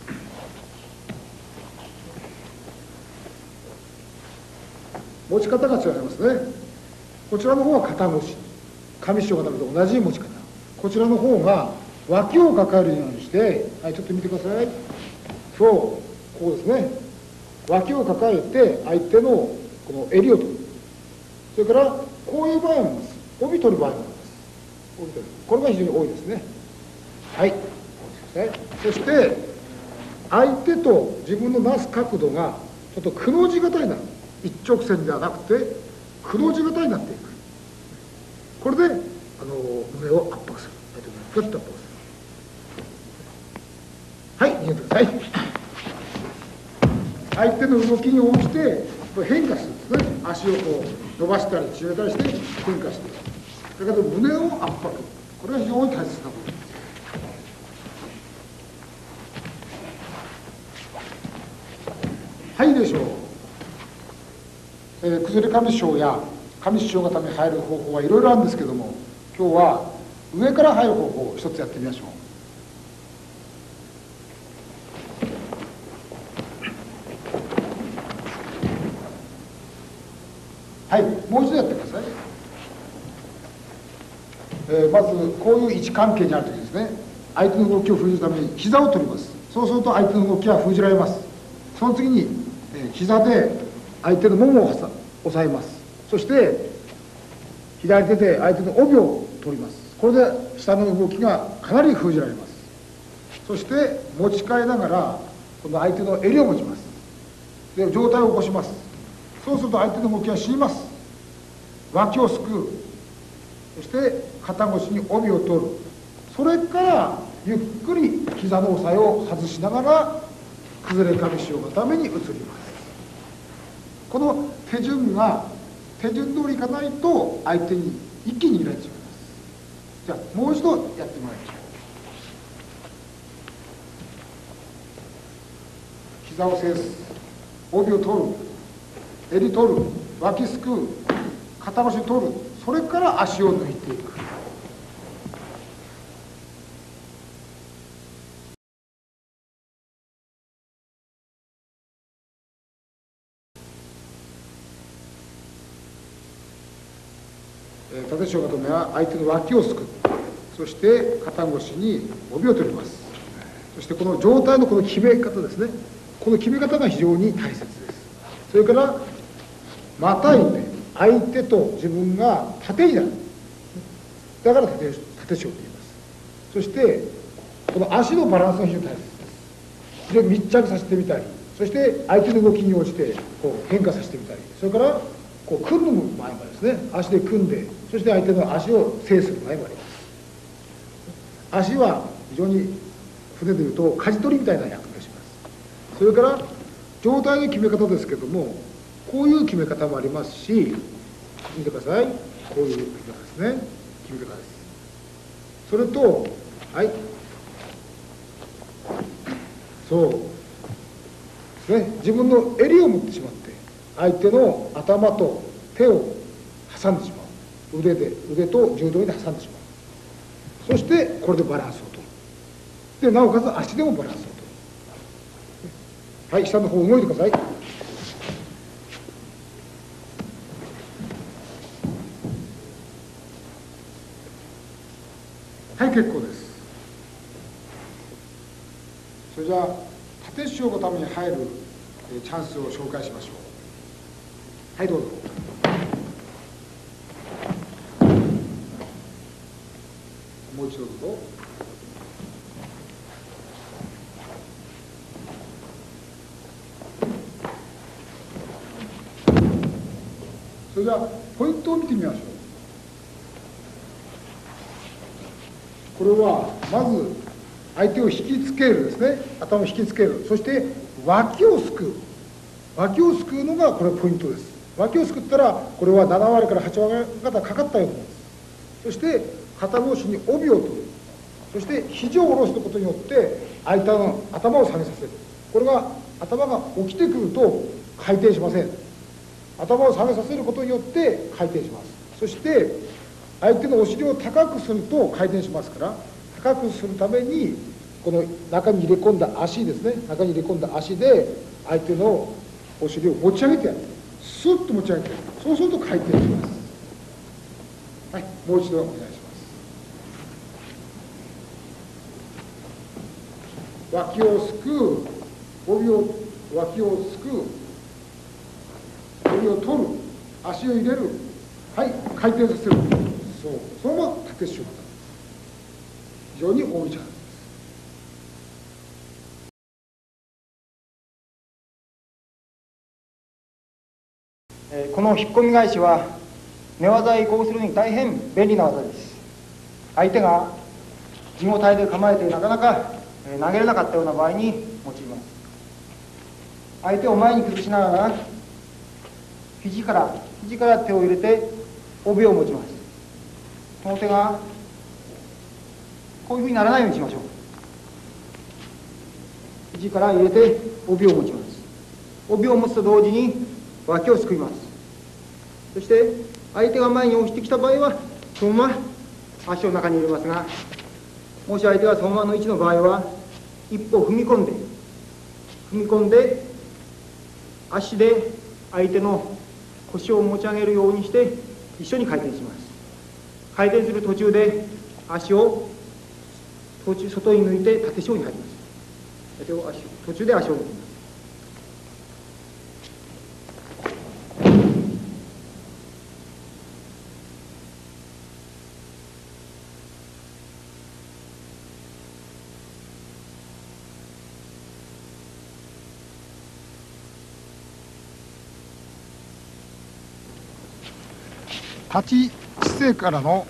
S1: 持ち方が違いますね。こちらの方は肩越し、上潮型と同じ持ち方。こちらの方が脇を抱えるようにして、はい、ちょっと見てください。そう、こうですね。脇を抱えて相手のこの襟を取る。それからこういう場合もあります。帯取る場合もあります。帯取る。これが非常に多いですね。はい。そして相手と自分のなす角度がちょっとくの字型になる。一直線ではなくてくの字型になっていく。これで胸を圧迫する。グッと圧迫する。はい、逃げてください。相手の動きに応じて変化するんですね。足をこう伸ばしたり縮めたりして変化していく。だけど胸を圧迫。これは非常に大切なことです。はい、でしょう。崩れ上潮や上潮型に入る方法はいろいろあるんですけども、今日は上から入る方法を一つやってみましょう。はい、もう一度やってください。まずこういう位置関係にあるときですね、相手の動きを封じるために膝を取ります。そうすると相手の動きは封じられます。その次に、膝で相手のももを押さえます。そして左手で相手の帯を取ります。これで下の動きがかなり封じられます。そして持ち替えながら今度相手の襟を持ちます。で上体を起こします。そうすると相手の動きは死にます。脇をすくう。そして肩越しに帯を取る。それからゆっくり膝の押さえを外しながら崩れ上潮のために移ります。この手順が手順通りいかないと相手に一気に入れられてしまいます。じゃあもう一度やってもらいましょう。膝を制す、帯を取る、襟取る、脇すくう、肩越し取る、それから足を抜いていく。縦潮が止めは相手の脇をすくう。そして肩越しに帯を取ります。そしてこの上体のこの決め方ですね。この決め方が非常に大切です。それからまたいで相手と自分が縦になる。だから縦潮と言います。そしてこの足のバランスが非常に大切です。で密着させてみたり、そして相手の動きに応じてこう変化させてみたり、それからこう組む場合もですね、足で組んで、そして相手の足を制する場合もあります。足は非常に船でいうと舵取りみたいな役目をします。それから上体の決め方ですけども、こういう決め方もありますし、見てください。こういう決め方ですね。決め方です。それと、はい。そうですね。自分の襟を持ってしまって、相手の頭と手を挟んでしまう。腕と柔道で挟んでしまう。そしてこれでバランスを取る。でなおかつ足でもバランスを取る。はい、下の方動いてください。はい、結構です。それじゃあ縦潮のために入るチャンスを紹介しましょう。はい、どうぞ。もう一度どうぞ。それではポイントを見てみましょう。これはまず相手を引きつけるですね。頭を引きつける。そして脇をすくう。脇をすくうのがこれポイントです。脇をすくったらこれは7割から8割方かかったようなものです。そして肩越しに帯を取る。そして肘を下ろすことによって相手の頭を下げさせる。これが頭が起きてくると回転しません。頭を下げさせることによって回転します。そして相手のお尻を高くすると回転しますから、高くするためにこの中に入れ込んだ足ですね、中に入れ込んだ足で相手のお尻を持ち上げてやる、スッと持ち上げてやる、そうすると回転します。はい、もう一度お願いします。脇をすくう、帯を脇をすくう、帯を取る、足を入れる、はい、回転させる、そう、そのまま縦四方型、非常に多いチャンスです。
S10: この引っ込み返しは寝技へ移行するに大変便利な技です。相手が陣を体で構えてなかなか投げれなかったような場合に用います。相手を前に崩しながら肘から手を入れて帯を持ちます。この手がこういうふうにならないようにしましょう。肘から入れて帯を持ちます。帯を持つと同時に脇をすくいます。そして相手が前に押してきた場合はそのまま足を中に入れますが、もし相手がそのままの位置の場合は一歩踏み込んで足で相手の腰を持ち上げるようにして一緒に回転します。回転する途中で足を外に抜いて縦四方に入ります。途中で足を抜きます。
S4: 立ち姿勢からの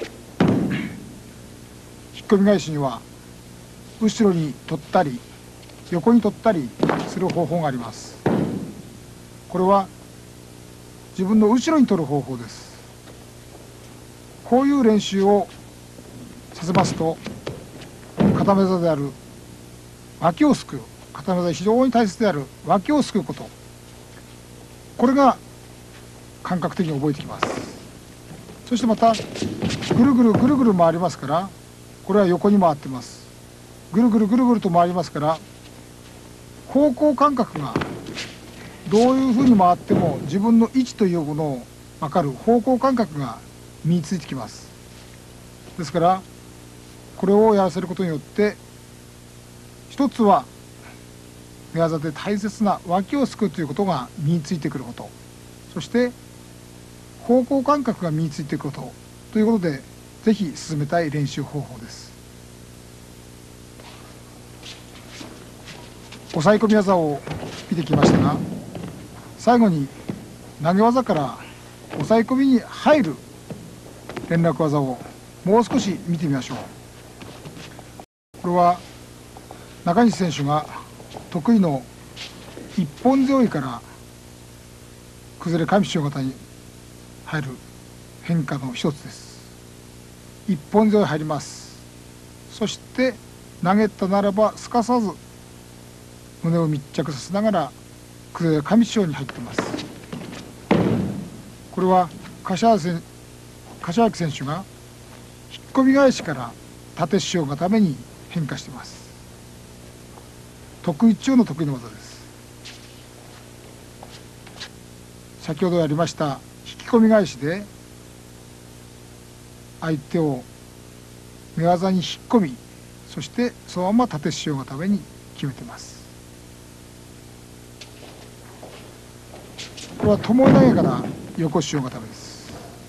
S4: 引っ込み返しには後ろに取ったり横に取ったりする方法があります。これは自分の後ろに取る方法です。こういう練習をさせますと片目技である脇をすくう、片目技で非常に大切である脇をすくうこと、これが感覚的に覚えてきます。そしてまたぐるぐる回りますから、これは横に回ってます。ぐるぐると回りますから、方向感覚がどういうふうに回っても自分の位置というものを分かる方向感覚が身についてきます。ですからこれをやらせることによって、一つは寝技で大切な脇をすくうということが身についてくること、そして方向感覚が身についていくことということで、ぜひ進めたい練習方法です。抑え込み技を見てきましたが、最後に投げ技から抑え込みに入る連絡技をもう少し見てみましょう。これは中西選手が得意の一本背負いから崩れ上四方型に入る変化の一つです。一本背負い入ります。そして投げたならばすかさず胸を密着させながら崩れ上四方に入っています。これは柏明選手が引っ込み返しから縦四方型めに変化しています。得意中の得意の技です。先ほどやりました引き込み返しで相手を寝技に引っ込み、そしてそのまま縦四方型めに決めています。これは巴投げから横四方固めです。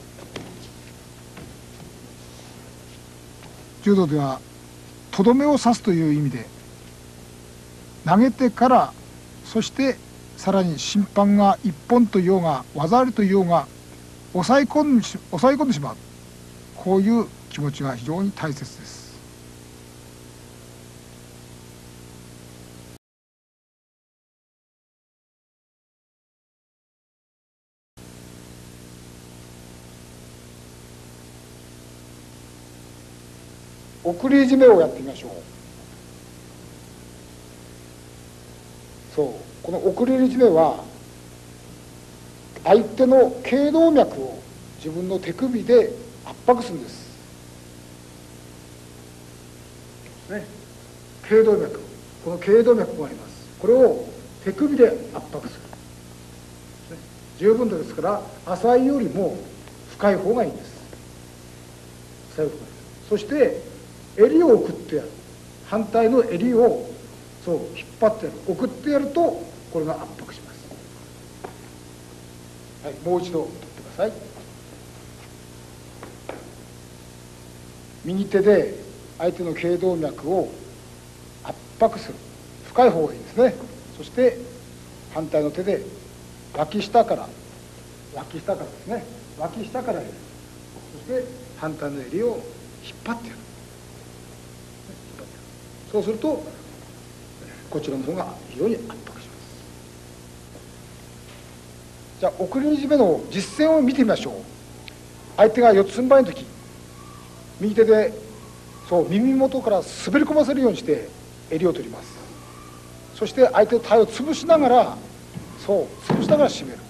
S4: 柔道ではとどめを刺すという意味で、投げてからそしてさらに審判が一本と言おうが技ありと言おうが抑え込んでしまう、こういう気持ちが非常に大切です。
S1: 送り締めをやってみましょう。そう、この送り締めは相手の頸動脈を自分の手首で圧迫するんです、ね、 頸動脈、この頸動脈があります。これを手首で圧迫する。十分ですから、浅いよりも深い方がいいんです。深い方がいい。そして襟を送ってやる。反対の襟をそう引っ張ってやる、送ってやるとこれが圧迫します。はい、もう一度取ってください。右手で相手の頸動脈を圧迫する。深い方がいいですね。そして反対の手で脇下からですね、脇下からやる。そして反対の襟を引っ張ってやる。そうするとこちらの方が非常に圧迫します。じゃあ送り締めの実践を見てみましょう。相手が四つん這いの時、右手でそう耳元から滑り込ませるようにして襟を取ります。そして相手の体を潰しながら締める。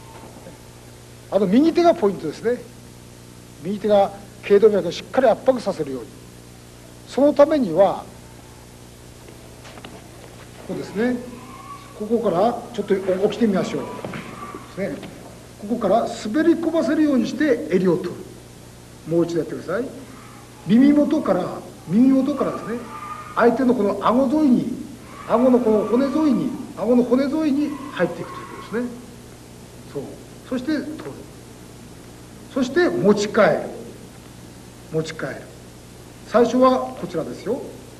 S1: 右手がポイントですね。右手が頸動脈をしっかり圧迫させるように。そのためにはこうですね、ここからちょっと起きてみましょうですね。ここから滑り込ませるようにして襟を取る。もう一度やってください。耳元からですね、相手のこの顎沿いに、顎のこの骨沿いに、顎の骨沿いに入っていくということですね。そして取る。そして持ち帰る。最初はこちらですよ。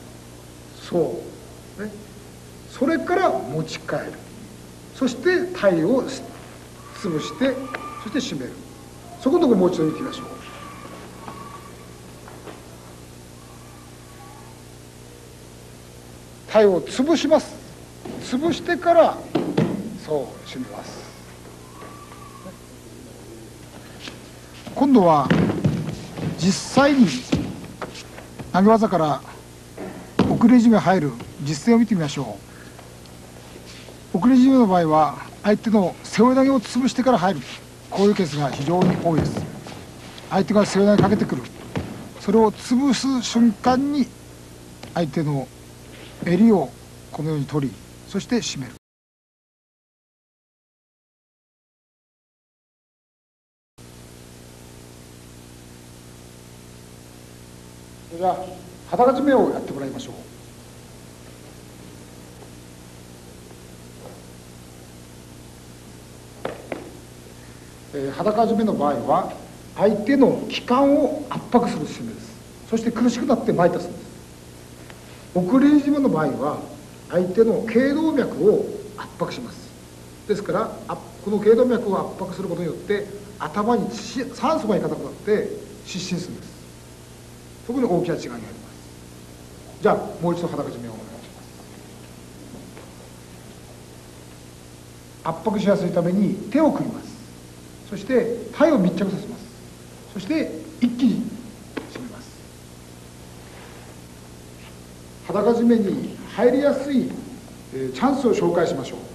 S1: ね、それから持ち帰る。そして体を潰して、そして締める。そこのところもう一度見てみましょう。体を潰します。潰してから締めます。今度は実際に投げ技から送り締め入る実践を見てみましょう。送り締めの場合は相手の背負い投げを潰してから入る、こういうケースが非常に多いです。相手が背負い投げかけてくる、それを潰す瞬間に相手の襟をこのように取り、そして締める。それでは裸締めをやってもらいましょう。裸締めの場合は相手の気管を圧迫する締めです。そして苦しくなって前に立つんです。送り締めの場合は相手の頸動脈を圧迫します。ですからこの頸動脈を圧迫することによって頭に酸素がいかなくなって失神するんです。そこに大きな違いがあります。じゃあもう一度裸締めをお願いします。圧迫しやすいために手を組みます。そして体を密着させます。そして一気に締めます。裸締めに入りやすいチャンスを紹介しましょう。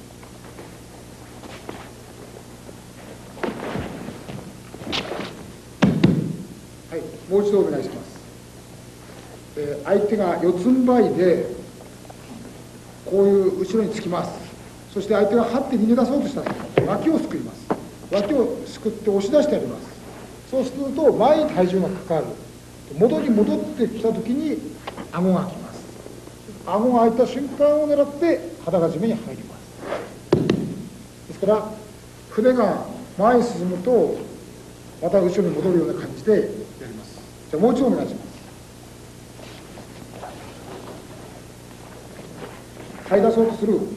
S1: はい、もう一度お願いします。相手が四つん這いでこういう後ろにつきます。そして相手が張って逃げ出そうとしたら脇をすくいます。脇をすくって押し出してやります。そうすると前に体重がかかる。戻ってきた時に顎が開きます。顎が開いた瞬間を狙って裸締めに入ります。ですから船が前に進むとまた後ろに戻るような感じでやります。じゃあもう一度お願いします。這い出そうとする。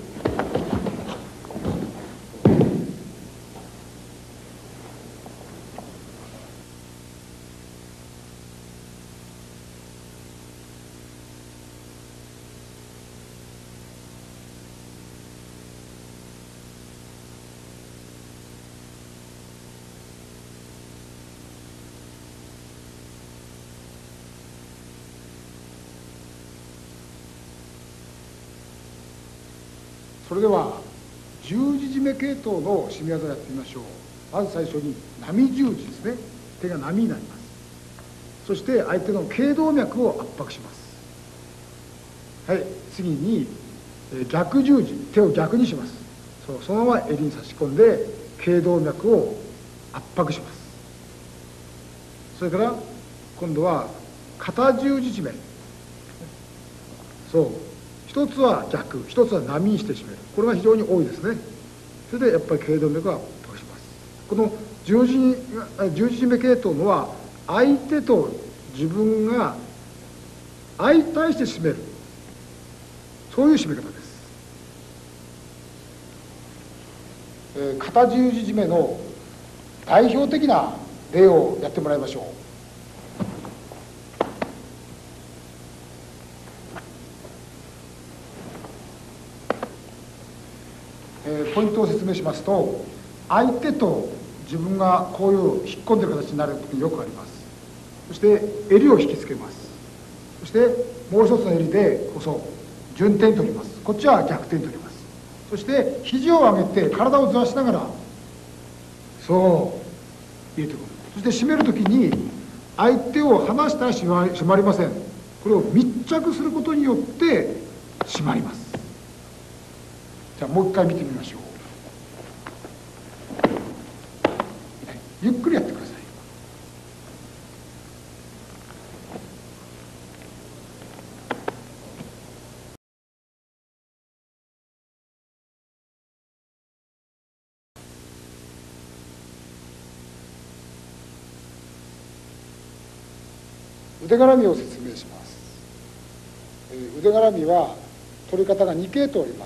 S1: それでは十字締め系統の締め技をやってみましょう。まず最初に波十字ですね。手が波になります。そして相手の頸動脈を圧迫します。 はい、次に逆十字、手を逆にします。そのまま襟に差し込んで頸動脈を圧迫します。それから今度は肩十字締め。そう、一つは逆、一つは波にして締める。これが非常に多いですね。それでやっぱり頸動脈を圧迫します。この十字締め系統のは相手と自分が相対して締める、そういう締め方です。肩十字締めの代表的な例をやってもらいましょう。ポイントを説明しますと、相手と自分がこういう引っ込んでる形になる時によくあります。そして襟を引きつけます。そしてもう一つの襟でこそ順転取ります。こっちは逆転取ります。そして肘を上げて体をずらしながらそう入れてくる。そして締める時に相手を離したら締まりません。これを密着することによって締まります。じゃあもう一回見てみましょう。ゆっくりやってください。腕絡みを説明します。腕絡みは取り方が2系統あります。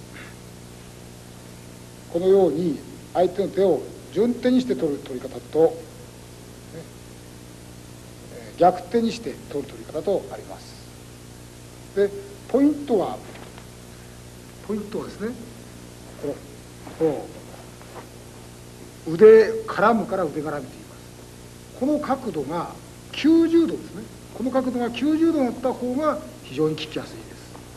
S1: このように相手の手を順手にして取る取り方と、逆手にして取る取り方とあります。で、ポイントはですね、こう腕絡むから腕絡みと言います。この角度が90度ですね。この角度が90度になった方が非常に効きやすいです。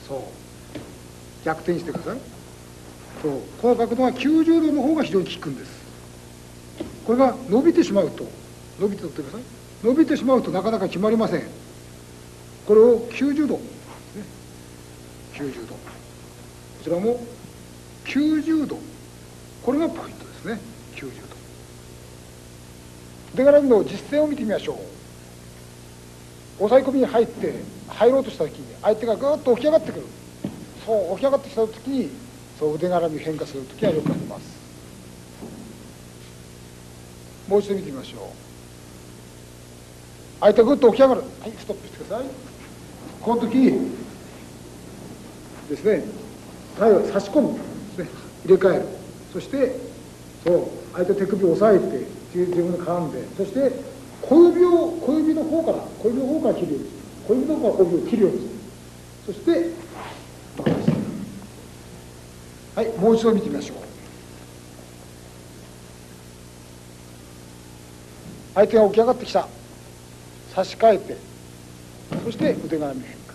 S1: そう、逆転してください。そう、この角度が90度の方が非常に効くんです。これが伸びてしまうと、伸びて取ってください。伸びてしまうとなかなか決まりません。これを90度、ね、90度、こちらも90度、これがポイントですね。90度。腕絡みの実践を見てみましょう。押さえ込みに入ろうとした時に相手がぐーっと起き上がってくる。そう起き上がってきた時にそう腕絡み変化する時はよくあります。もう一度見てみましょう。相手がぐっと起き上がる。はい、ストップしてください。この時ですね、体を差し込むですね、入れ替える。そしてそう相手手首を押さえて自分で絡んで、そして小指の方から切るように、小指の方から小指を切るようにする。そしてはい、もう一度見てみましょう。相手が起き上がってきた。差し替えて、そして腕絡み変化。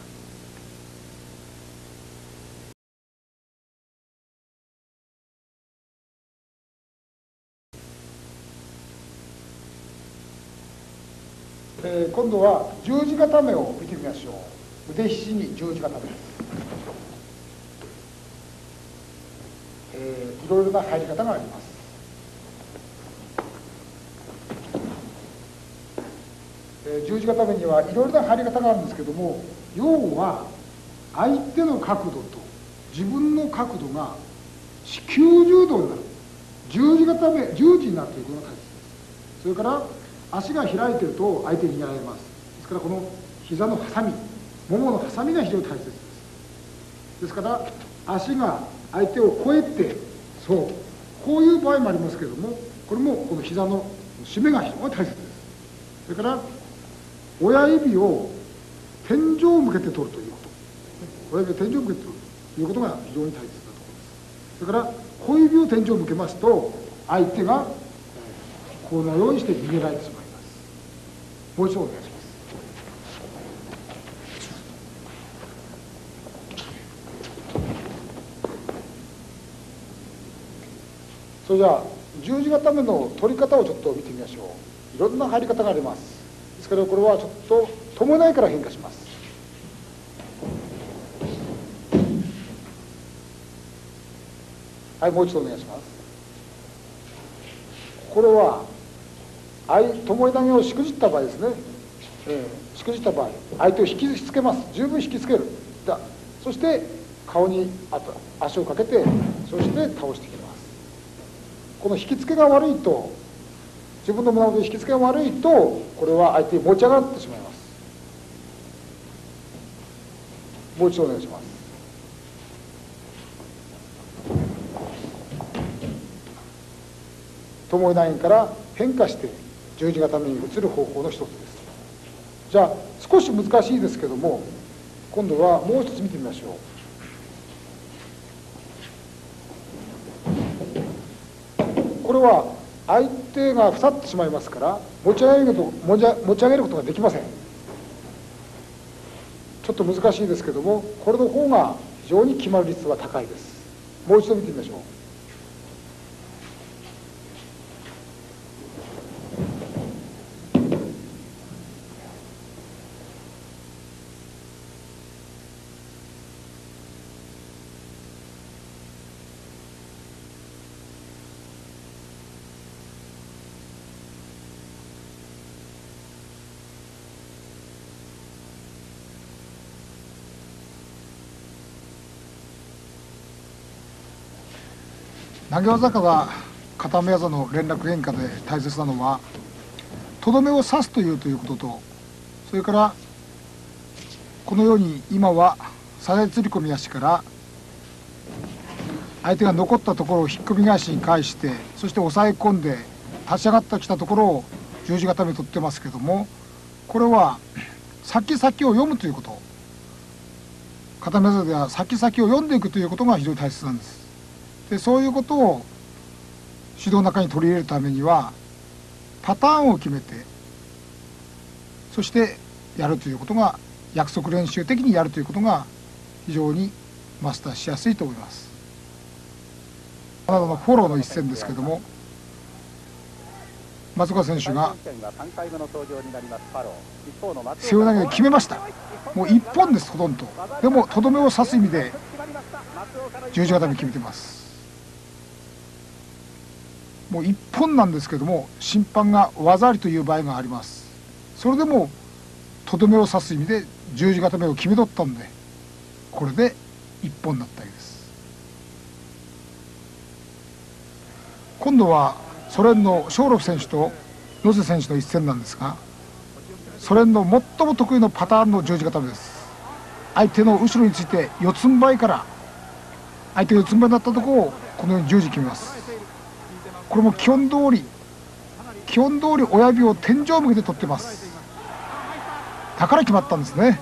S1: 今度は十字固めを見てみましょう。腕ひしに十字固めです。いろいろな入り方があります。十字固めにはいろいろな入り方があるんですけども、要は相手の角度と自分の角度が90度になる、十字固め、十字になるということが大切です。それから足が開いていると相手に逃げられます。ですからこの膝のハサミ、もものハサミが非常に大切です。ですから足が相手を越えて、そうこういう場合もありますけれども、これもこの膝の締めが非常に大切です。それから親指を天井を向けて取るということ、親指を天井を向けて取るということが非常に大切だと思います。それから小指を天井を向けますと相手がこのようにして逃げられてしまいます。もう一度お願いします。それじゃあ十字固めの取り方をちょっと見てみましょう。いろんな入り方があります。ですからこれはちょっと伴いから変化します。 はい、もう一度お願いします。これは巴投げをしくじった場合ですね、しくじった場合、相手を引きつけます。十分引きつける。そして顔に足をかけて、そして倒してきます。この引きつけが悪いと、自分の胸元で引きつけが悪いと、これは相手に持ち上がってしまいます。もう一度お願いします。巴投げから変化して十字固めに移る方法の一つです。じゃあ少し難しいですけども、今度はもう一つ見てみましょう。これは相手が腐ってしまいますから持ち上げることができません。ちょっと難しいですけども、これの方が非常に決まる率は高いです。もう一度見てみましょう。
S4: 投げ技から固め技の連絡変化で大切なのはとどめを刺すということと、それからこのように今は左折釣り込み足から相手が残ったところを引っ込み返しに返して、そして押さえ込んで立ち上がってきたところを十字固め取ってますけども、これは先々を読むということ、固め技では先々を読んでいくということが非常に大切なんです。でそういうことを指導の中に取り入れるためにはパターンを決めて、そしてやるということが、約束練習的にやるということが非常にマスターしやすいと思います。カナダのフォローの一戦ですけども、松岡選手が背負い投げで決めました。もう一本です、ほとんど。でもとどめを刺す意味で十字固め決めてます。もう一本なんですけども、審判が技ありという場合があります。それでもとどめを刺す意味で十字固めを決め取ったんで、これで一本になったわけです。今度はソ連のショーロフ選手とノゼ選手の一戦なんですが、ソ連の最も得意のパターンの十字固めです。相手の後ろについて四つん這いから、相手が四つん這いになったところをこのように十字決めます。これも基本通り親指を天井向けて取ってます。だから決まったんですね。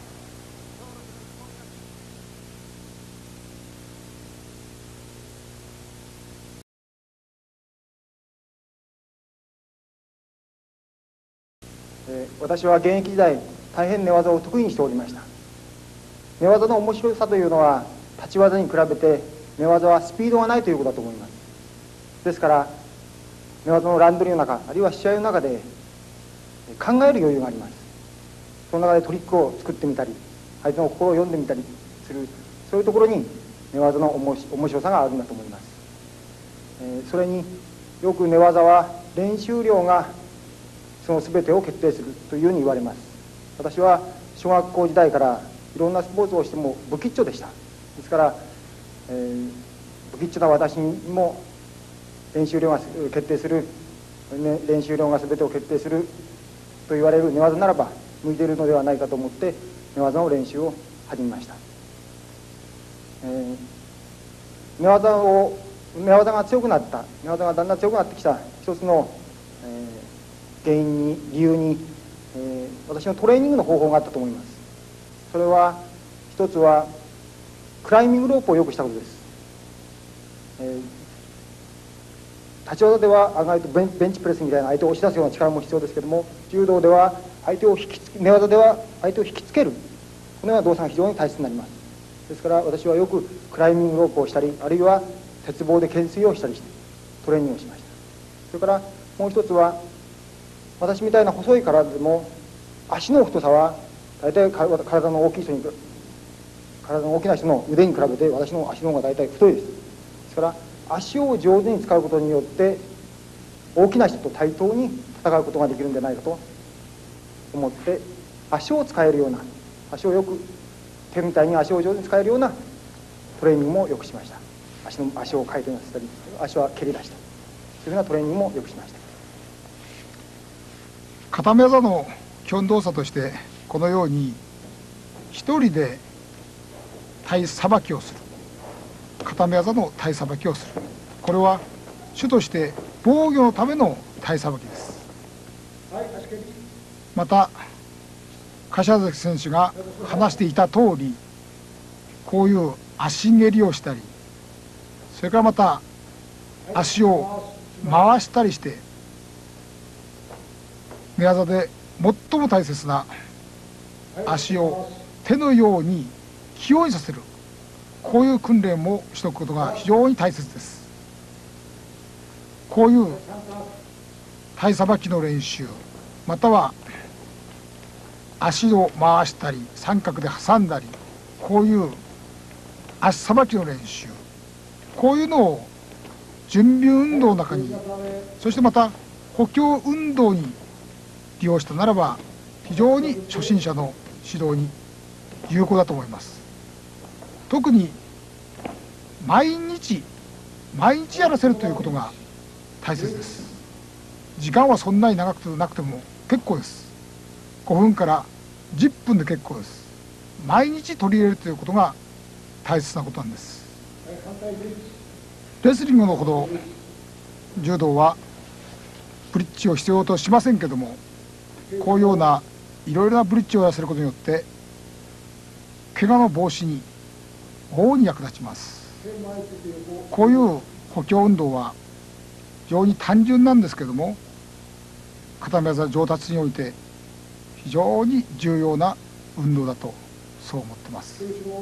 S10: 私は現役時代大変寝技を得意にしておりました。寝技の面白さというのは、立ち技に比べて寝技はスピードがないということだと思います。ですから寝技の乱取りの中、あるいは試合の中で考える余裕があります。その中でトリックを作ってみたり、相手の心を読んでみたりする、そういうところに寝技の面白さがあるんだと思います。それによく寝技は練習量がその全てを決定するというように言われます。私は小学校時代からいろんなスポーツをしても不吉祥でした。ですから、不吉祥な私にも練習量が決定する、練習量が全てを決定すると言われる寝技ならば向いているのではないかと思って寝技の練習を始めました。寝技が強くなった、寝技がだんだん強くなってきた一つの、理由に、私のトレーニングの方法があったと思います。それは一つはクライミングロープをよくしたことです。立ち技では案外とベンチプレスみたいな相手を押し出すような力も必要ですけども、柔道では寝技では相手を引きつける、このような動作が非常に大切になります。ですから私はよくクライミングロープをしたり、あるいは鉄棒で懸垂をしたりしてトレーニングをしました。それからもう一つは、私みたいな細い体でも足の太さは大体体の大きな人の腕に比べて私の足の方が大体太いです。ですですから足を上手に使うことによって大きな人と対等に戦うことができるんじゃないかと思って、足を使えるような、足をよく手みたいに足を上手に使えるようなトレーニングもよくしました。足を回転させたり、足は蹴り出した、そういうようなトレーニングもよくしました。
S4: 固め技の基本動作として、このように一人で体さばきをする、固め技の体さばきをする、これは主として防御のための体さばきです。また柏崎選手が話していた通り、こういう足蹴りをしたり、それからまた足を回したりして、寝技で最も大切な足を手のように器用にさせる、こういう訓練もしておくことが非常に大切です。こういう体さばきの練習、または足を回したり三角で挟んだり、こういう足さばきの練習、こういうのを準備運動の中に、そしてまた補強運動に利用したならば、非常に初心者の指導に有効だと思います。特に毎日やらせるということが大切です。時間はそんなに長くなくても結構です。5分から10分で結構です。毎日取り入れるということが大切なことなんです。レスリングのほど柔道はブリッジを必要としませんけども、こういうようないろいろなブリッジをやらせることによって怪我の防止に大いに役立ちます。こういう補強運動は非常に単純なんですけども、固め技上達において非常に重要な運動だとそう思ってます。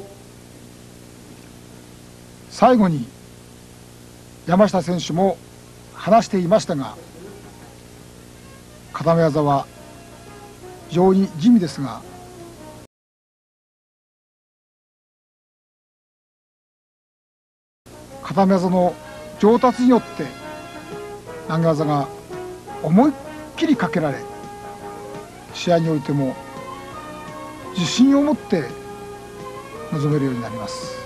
S4: 最後に山下選手も話していましたが、固め技は非常に地味ですが、固め技の上達によって投げ技が思いっきりかけられ、試合においても自信を持って臨めるようになります。